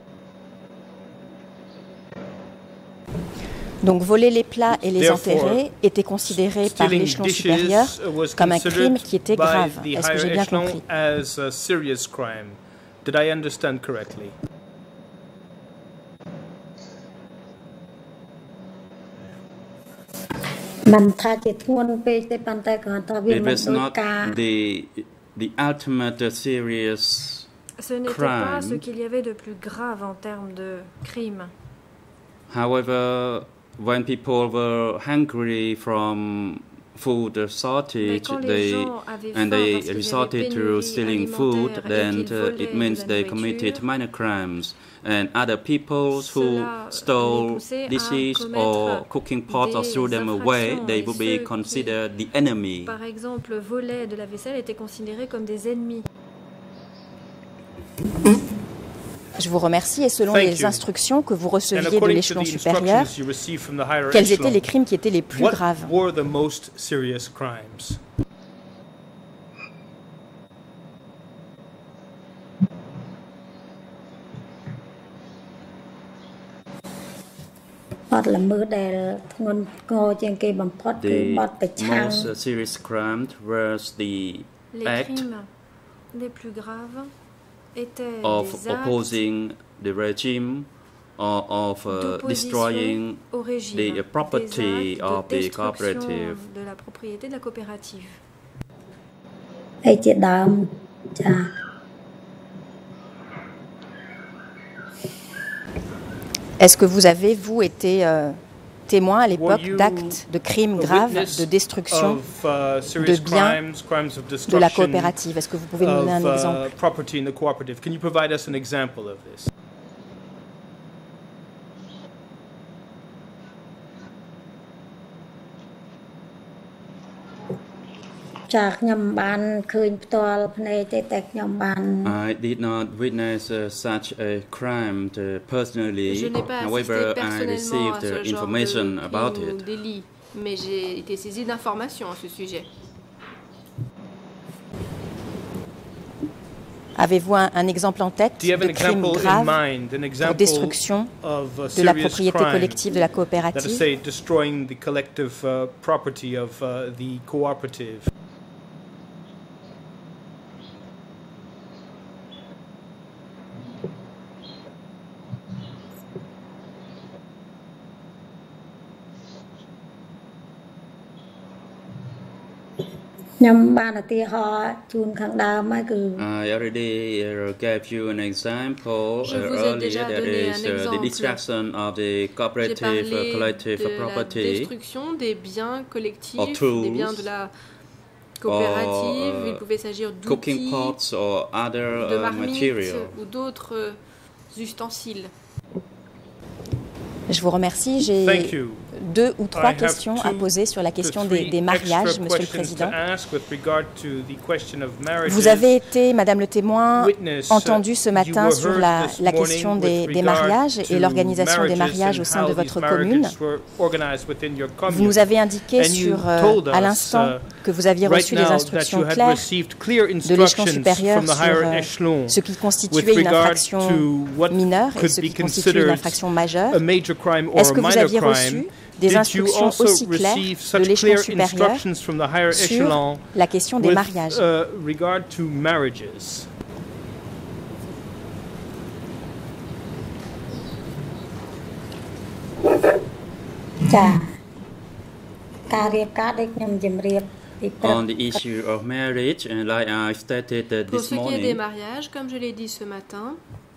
G: Donc voler les plats et les
H: Therefore,
G: enterrer était considéré par
H: Stealing
G: l'échelon
H: dishes
G: supérieur
H: was
G: comme un crime
H: considered
G: qui était
H: by
G: grave.
H: the
G: Est-ce que j'ai
H: higher
G: bien
H: echelon
G: compris?
H: as a serious crime. Did I understand correctly?
I: It was not the, the ultimate uh, serious
D: Ce n'était pas
I: crime.
D: ce qu'il y avait de plus grave en termes de crime.
I: However, when people were hungry from food shortage, they, and they resorted to stealing food, then uh, it means they committed minor crimes. And other people who stole dishes or cooking pots or threw them away, they would be considered the enemy.
D: Par exemple, volaient de la vaisselle étaient considérés comme des ennemis.
G: Je vous remercie. Et selon les instructions que vous receviez de l'échelon supérieur, quels étaient les crimes qui étaient les plus graves?
I: The most serious crime was the act of opposing the regime or of uh, destroying the property of the cooperative.
D: De la propriété de la coopérative.
G: Est-ce que vous avez, vous, été euh, témoin à l'époque d'actes de crimes graves, de destruction de biens de la coopérative? Est-ce que vous pouvez nous donner un exemple?
I: I did not witness uh, such a crime uh, personally. However, I received uh, information about it.
J: Délit, mais j'ai été saisi d'informations à ce sujet.
G: Avez-vous un, un exemple en tête de crime grave de destruction de la propriété collective de la coopérative?
I: I already uh, gave you an example uh, earlier, that is uh, the destruction of the cooperative uh, collective
J: de
I: property,
J: la destruction des biens collectifs, des biens de la coopérative. Il pouvait s'agir d'outils, de marmites ou d'autres ustensiles.
G: Je vous remercie. J'ai deux ou trois questions à poser sur la question des, des mariages, Monsieur le Président. Vous avez été, Madame le témoin, entendue ce matin sur la, la question des, des mariages et l'organisation des mariages au sein de votre commune. Vous nous avez indiqué sur, euh, à l'instant que vous aviez reçu des instructions claires de l'échelon supérieur sur euh, ce qui constituait une infraction mineure et ce qui constitue une infraction majeure. Est-ce que vous aviez reçu des instructions aussi claires de l'échelon supérieur sur la question des mariages?
I: On the issue of marriage, and like I stated uh,
J: Pour
I: this
J: ce qui est des
I: morning,
J: mariages, comme je l'ai dit ce matin,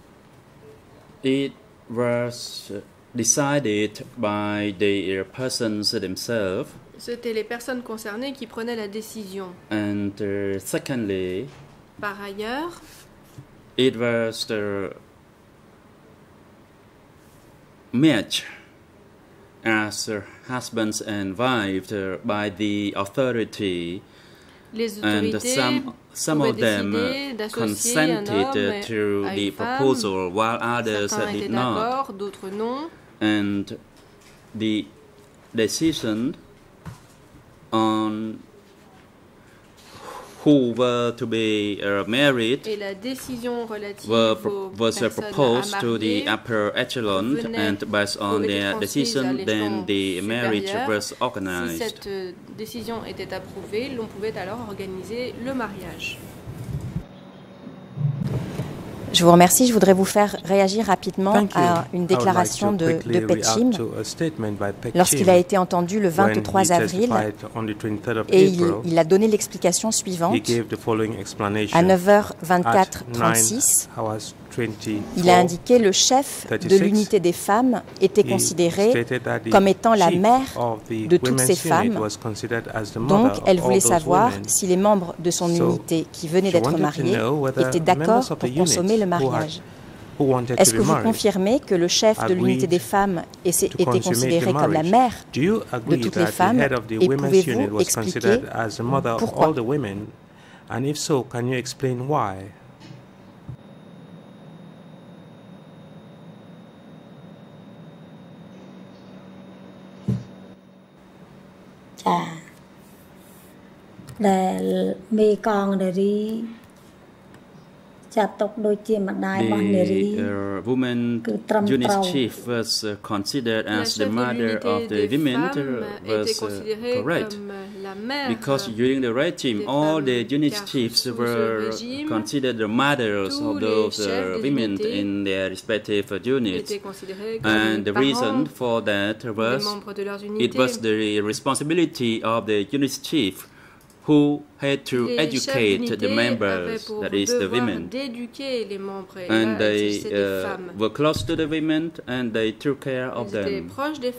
I: it was decided by the persons themselves.
J: C'était les personnes concernées qui prenaient la décision.
I: And uh, secondly,
J: par ailleurs,
I: it was the match as uh, husbands and wives uh, by the authority,
J: les
I: and some some of them uh, consented uh, to the proposal, while others uh, did not.
J: D'autres non.
I: And the decision on who were to be uh, married
J: Et la décision relative
I: were,
J: aux
I: was uh, proposed
J: à
I: to the
J: marier
I: upper echelon, and based on their decision, then the marriage was
J: Si
I: organized.
J: cette euh, décision était approuvée, l'on pouvait alors organiser le mariage.
G: Je vous remercie. Je voudrais vous faire réagir rapidement à une déclaration de, de Pechim lorsqu'il a été entendu le vingt-trois avril, et il, il a donné l'explication suivante. À neuf heures vingt-quatre trente-six, Il a indiqué que le chef de l'unité des femmes était considéré comme étant la mère de toutes ces femmes. Donc, elle voulait savoir si les membres de son unité qui venaient d'être mariés étaient d'accord pour consommer le mariage. Est-ce que vous confirmez que le chef de l'unité des femmes était considéré comme la mère de toutes les femmes et pouvez-vous expliquer pourquoi?
B: And if so, can you explain why?
E: Cha, để mi con để đi.
I: The uh, woman unit chief was uh, considered as the mother of the women was uh, correct because during the regime all the unit chiefs were considered the mothers of those uh, women in their respective uh, units, and the reason for that was it was the responsibility of the unit chief who had to educate the members, that is the women, and they uh, were close to the women and they took care of them.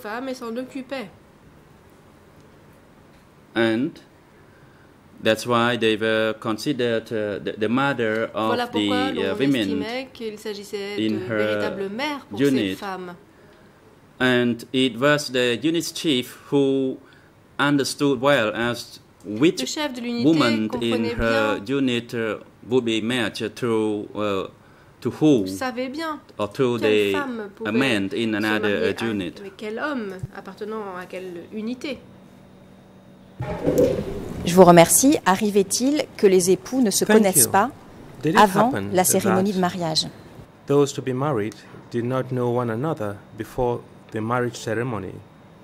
I: And that's why they were considered uh, the, the mother of
J: voilà
I: the uh, women in her unit. And it was the unit chief who understood well as which woman in her unit uh, would be matched to uh, to who or to the a man in another uh, unit.
J: Mais quel homme appartenant à quelle unité?
G: Je vous remercie. Arrivait-il que les époux ne se
B: Thank
G: connaissent
B: you.
G: pas
B: Did it
G: avant
B: happen
G: la cérémonie
B: that
G: de mariage?
B: Those to be married did not know one another before the marriage ceremony.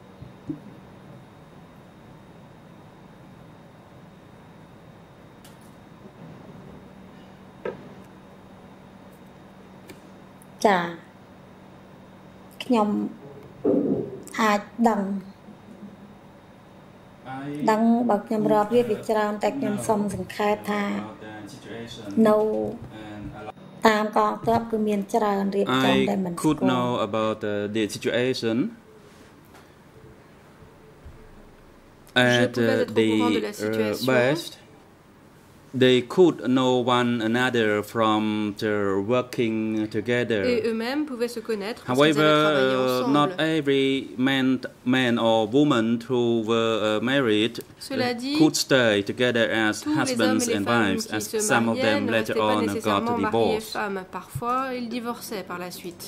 E: Cha, ខ្ញុំអាចដឹងដឹងបើខ្ញុំរាប់វាវាច្រើនតែខ្ញុំសុំសង្ខេបថានៅតាមកងទ័ពគឺមានច្រើនរៀបចំតែមិនស្គាល់
I: I could know about uh, the situation at uh, the uh, best. They could know one another from the working together.
J: Et eux-mêmes pouvaient se connaître parce
I: However,
J: qu'ils avaient travaillé ensemble.
I: not every man, man or woman who were uh, married
J: Cela dit,
I: could stay together as
J: tous les hommes
I: husbands
J: et les
I: and
J: femmes
I: wives,
J: qui
I: as
J: se
I: some of
J: mariaient
I: them
J: ne
I: later
J: restaient pas
I: on got
J: nécessairement mariés
I: divorced.
J: femmes. Parfois, ils divorçaient par la suite.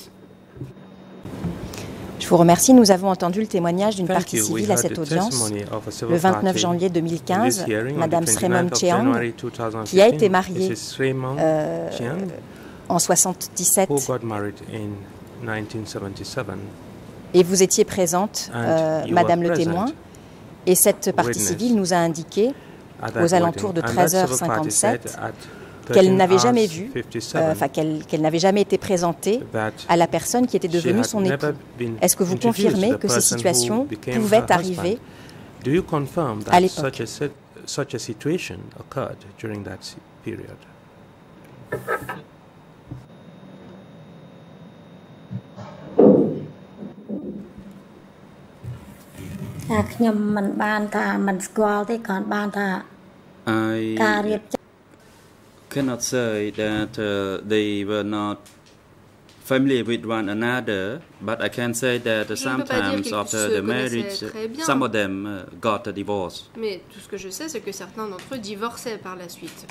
G: Je vous remercie. Nous avons entendu le témoignage d'une
B: Thank
G: partie
B: you. We
G: civile à
B: heard
G: cette
B: the
G: audience
B: testimony of a civil
G: le vingt-neuf
B: party
G: janvier deux mille
B: in
G: quinze,
B: this hearing on
G: Madame
B: the
G: Sremon
B: twenty-ninth of
G: Cheang,
B: January two thousand
G: qui a été
B: fifteen,
G: mariée
B: Missus Sremon
G: euh,
B: Cheang,
G: en soixante-dix-sept,
B: who got married in nineteen seventy-seven.
G: et vous étiez présente, euh,
B: And you
G: Madame
B: were
G: le
B: present,
G: témoin, et cette partie
B: witness,
G: civile nous a indiqué
B: at that
G: aux alentours de
B: wedding. And that
G: treize heures
B: civil party said
G: cinquante-sept
B: at
G: qu'elle n'avait
B: thirteen
G: jamais
B: hours
G: vu,
B: fifty-seven
G: euh, enfin qu'elle qu'elle n'avait jamais été présentée
B: that
G: à la personne qui était
B: she
G: devenue
B: had
G: son
B: never
G: époux.
B: been
G: Est-ce que vous
B: introduced
G: confirmez
B: to the
G: que ces
B: person who
G: situations
B: became her
G: pouvaient
B: husband?
G: arriver
B: Do you confirm
G: à
B: that
G: l'époque?
B: such a, si- such a situation occurred during that si- period?
E: À, ខ្ញុំមិនបានថាមិនស្គាល់ទេគ្រាន់បានថា ការរៀប
I: I cannot say that uh, they were not familiar with one another, but I can say that uh,
J: Je ne peux pas dire
I: sometimes
J: qu'ils
I: after
J: se
I: the marriage,
J: connaissaient très bien.
I: some of them uh, got a divorce.
J: Mais tout ce que je sais, c'est que certains d'entre eux divorçaient par la suite.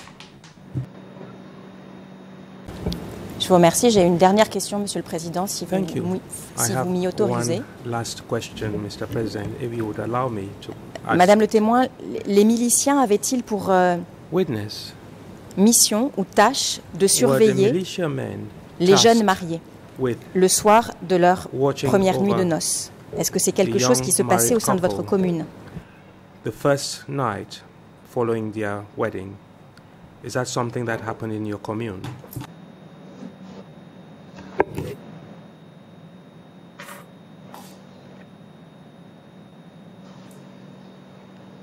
G: Je vous remercie. J'ai une dernière question, Monsieur le Président, si vous,
B: Thank you.
G: m'y-
B: I
G: si
B: have
G: vous m'y autorisez.
B: one last question, Mister President, if you would allow me to ask.
G: Madame le témoin, les miliciens avaient-ils pour euh,
B: Witness,
G: mission ou tâche de
B: were the
G: surveiller
B: militiamen
G: les jeunes
B: tasked
G: mariés
B: with
G: le soir de leur
B: watching
G: première nuit
B: over
G: de noces? Est-ce que c'est quelque
B: the
G: chose
B: young
G: qui se passait au sein de votre
B: married
G: commune?
B: the first night following their wedding? Is that something that happened in your commune?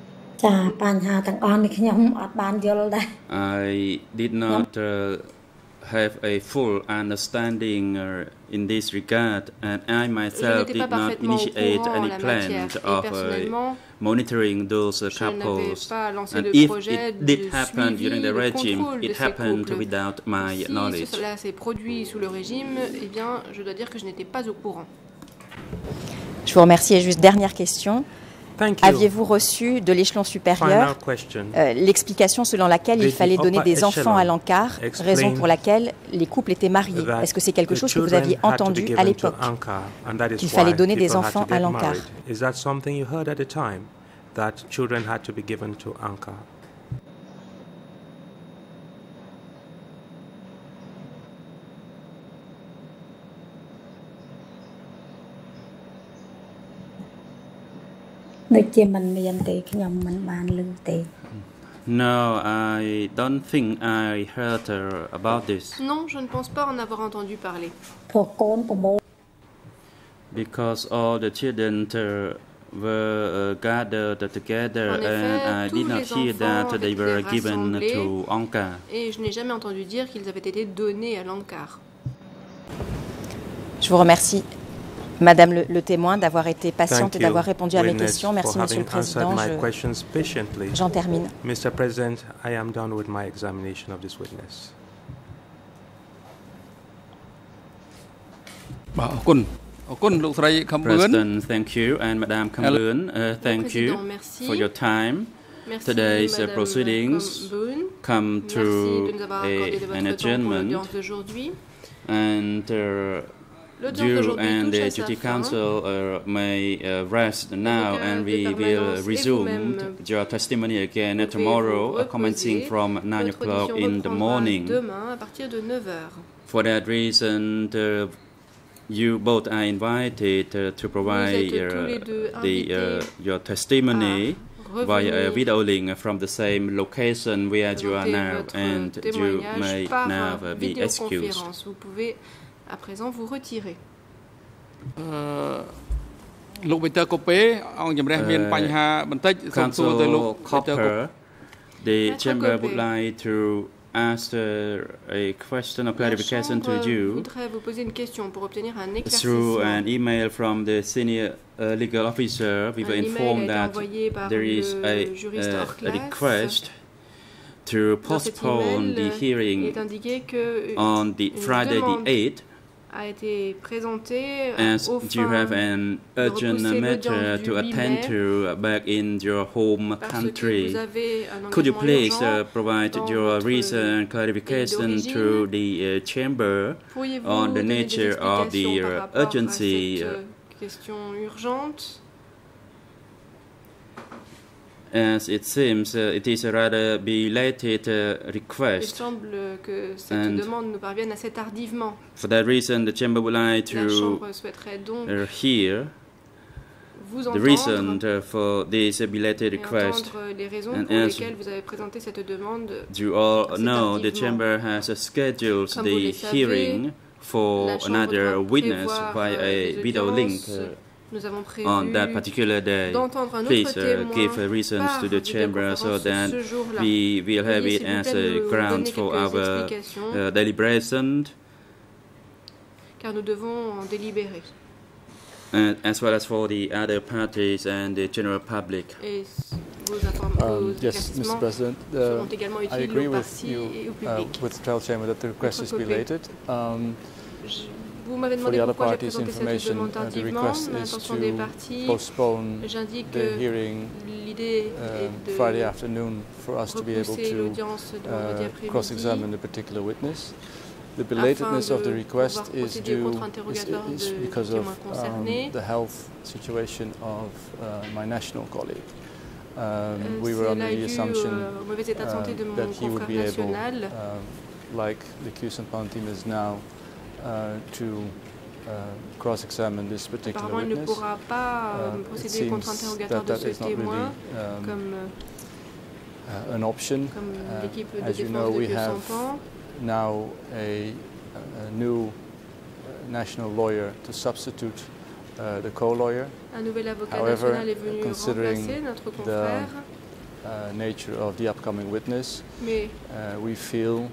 E: ចាបញ្ហាទាំងអស់នេះខ្ញុំអត់បានយល់ដែរ
I: I did not uh, have a full understanding uh, in this regard, and I myself did not initiate any plan of uh, monitoring those uh, couples. And if it did happen during the regime, it happened without my
J: si
I: knowledge.
J: Si cela s'est produit sous le régime, eh bien, je dois dire que je n'étais pas au courant.
G: Je vous remercie. Et juste dernière question. Aviez-vous reçu de l'échelon supérieur euh, l'explication selon laquelle il fallait donner des enfants à l'Ankar, raison pour laquelle les couples étaient mariés? Est-ce que c'est quelque chose que vous aviez entendu à l'époque, qu'il fallait donner des enfants à l'Ankar?
I: No, I don't think I heard uh, about this.
J: Non, je ne pense pas en avoir entendu parler.
I: Because all the children uh, were uh, gathered together,
J: en effet,
I: and I did not hear that they were given to Ankar.
J: Et je n'ai jamais entendu dire qu'ils avaient été donnés à l'Ankar.
G: Je vous remercie, Madame le, le témoin, d'avoir été patiente et d'avoir répondu à mes questions. Merci, Monsieur le Président. J'en termine.
B: Mister President, I am done with my examination of this witness.
I: President, thank you, and Madame Khambuen, uh, thank you for your time.
J: Merci,
I: Today's uh, proceedings
J: Khambuen.
I: come to a, an adjournment, and uh, you and the Duty Council uh, may uh, rest now, and we will resume your testimony again tomorrow, uh, commencing from nine o'clock in the morning. For that reason, uh, you both are invited uh, to provide uh, the, uh, your testimony via a video link from the same location where you are now, and you may now uh, be excused.
J: À présent, vous retirez.
F: Uh,
I: Council Copper, the chamber would like to ask uh, a question of clarification to you through an email from the senior uh, legal officer. We were informed that there is a, uh, a request to postpone the hearing on the Friday the eighth,
J: a été présenté
I: as
J: au
I: you have an urgent matter to attend to back in your home country. Could you please uh, provide your reason and clarification to the uh, chamber on the nature of the uh, urgency? Uh, As it seems, uh, it is a rather belated uh, request.
J: Il semble que cette demande nous parvienne assez tardivement.
I: For that reason, the chamber would like to uh, hear the reason uh, for this uh, belated request.
J: And as
I: you all know, the chamber has uh, scheduled the hearing for another witness via a video link. Uh, on that particular day. Please uh, give uh, reasons to the chamber so that we will have it as a ground for our uh, deliberation.
J: Car nous devons en délibérer.
I: And as well as for the other parties and the general public.
K: Um, yes, Mister President, uh, I agree with you, uh, with the trial chamber that the request is belated. Um,
J: Vous m'avez demandé pourquoi j'ai présenté cette demande tardivement. L'intention des parties, j'indique que l'idée est de repousser l'audience de vendredi après-midi.
K: The belatedness of the request is due is, is because of um, the health situation of uh, my national colleague. Um, we were under the assumption uh, that he would be able, uh, like the Q-Sampan team is now, Uh, to uh, cross-examine this particular witness. Uh, it seems that that is not really um, uh, an option. Uh, as you know, we have now a, a new national lawyer to substitute uh, the co-lawyer. However, considering the uh, nature of the upcoming witness, uh, we feel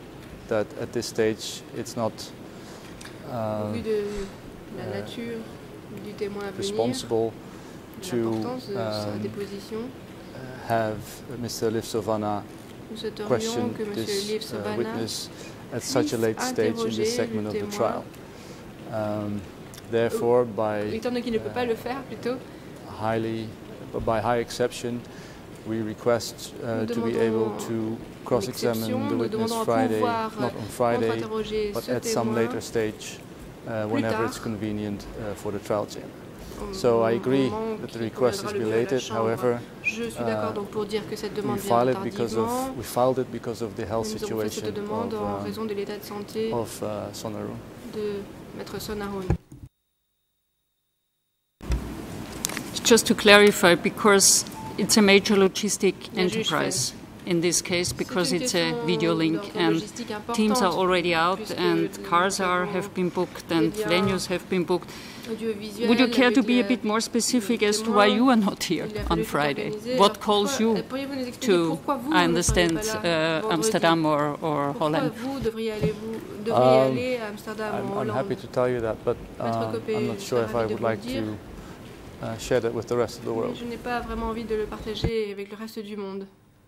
K: that at this stage it's not
F: Au vu de la nature du témoin à venir,
K: responsible to
F: de sa déposition,
K: have Mister Livsovana question
F: que
K: this uh, witness at such a late stage in this segment of the trial. Um, therefore, by uh, highly, by high exception, we request uh, to be able to cross-examine the witness Friday, not on Friday, but at some later stage, uh, whenever it's convenient uh, for the trial chamber. So I agree that the request is belated. However, uh, we, file it because of, we filed it because of the health situation of, uh, of uh, Sonaroon.
L: Just to clarify, because it's a major logistic enterprise in this case, because it's a video link and teams are already out and cars are have been booked and venues have been booked. Would you care to be a bit more specific as to why you are not here on Friday? What calls you to, I understand, uh, Amsterdam or, or Holland?
K: Um, I'm, I'm happy to tell you that, but uh, I'm not sure if I would like to uh, share that with the rest of the world.
F: Je n'ai pas vraiment envie de le partager avec le reste du monde.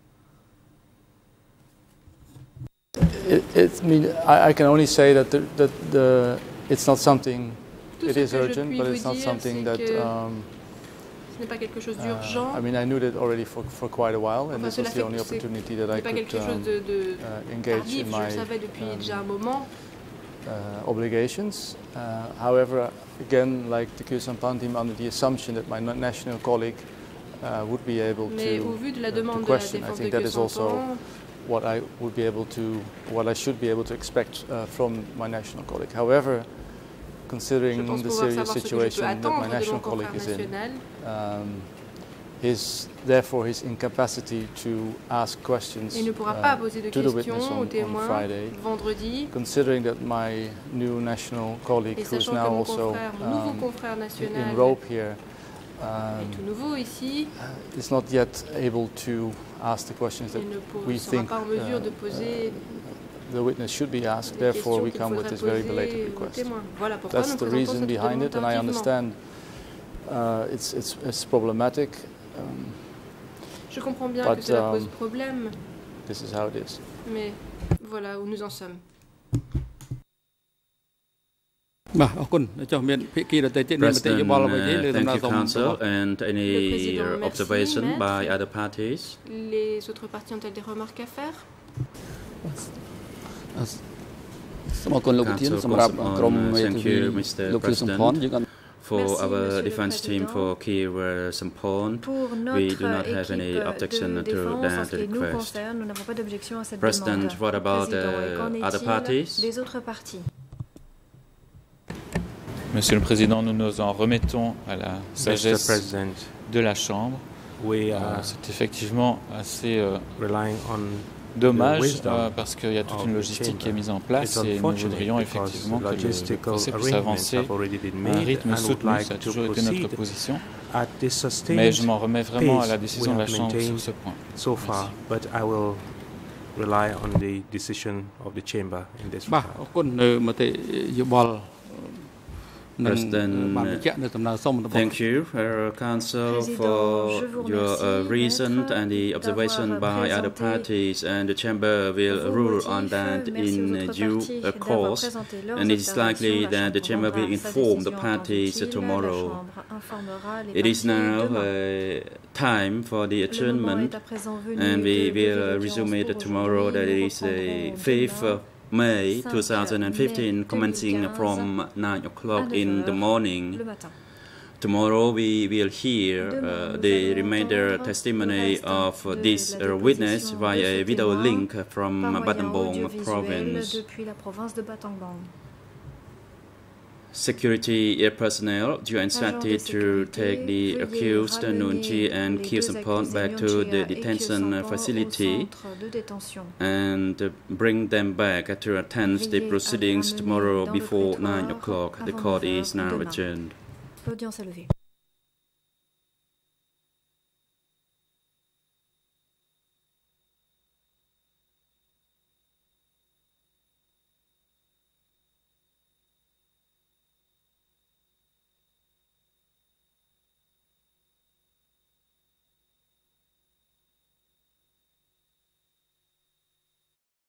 K: It, it, I, mean, I, I can only say that the, that the it's not something. It is urgent, but it's not something that. Um, uh, I mean, I knew that already for for quite a while, and this was the only opportunity that I could um, uh, engage in my um, uh, obligations. Uh, however, again, like the Q Sampan team, under the assumption that my national colleague uh, would be able to, uh, to question, I think that is also what I would be able to, what I should be able to expect uh, from my national colleague. However, considering the serious situation that my national colleague is in, um, his, therefore his incapacity to ask questions uh, to the witness on, on Friday, considering that my new national colleague, who is now also um, in rope here, um, is not yet able to ask the questions that we think uh, uh, the witness should be asked. Therefore, we come with this very belated request. That's the reason behind it, and I understand uh, it's, it's, it's problematic. Um,
F: Je comprends bien que cela pose problème.
K: This is how it is.
F: Mais voilà où nous en sommes.
I: President, thank you, Council. And any observation by other parties?
F: Les autres parties ont-elles des remarques à faire?
I: Thank you, Mister President. For our defense team for Kiev Sampon, we do not have any objection to that request. President, what about the other parties?
C: Monsieur le Président, nous nous en remettons à la sagesse de la Chambre. Euh, C'est effectivement assez euh, dommage euh, parce qu'il y a toute une logistique qui est mise en place et nous voudrions effectivement que le procès puisse avancer à un rythme soutenu. Ça a toujours été notre position. Mais je m'en remets vraiment à la décision de la Chambre sur ce point.
I: President, thank you, uh, Council, for your uh, reason and the observation by other parties, and the Chamber will rule on that in due uh, course, and it is likely that the Chamber will inform the parties uh, tomorrow. It is now uh, time for the adjournment, and we will uh, resume it tomorrow. That is the fifth of May two thousand fifteen, commencing from nine o'clock in the morning. Tomorrow we will hear uh, the remainder testimony of uh, this uh, witness via a video link from Battambang province. Security personnel, you are instructed to take the accused Nuon Chea and Khieu Sampon back to the detention facility and bring them back to attend the proceedings tomorrow before nine o'clock. The court is now adjourned.
D: L'audience est levée.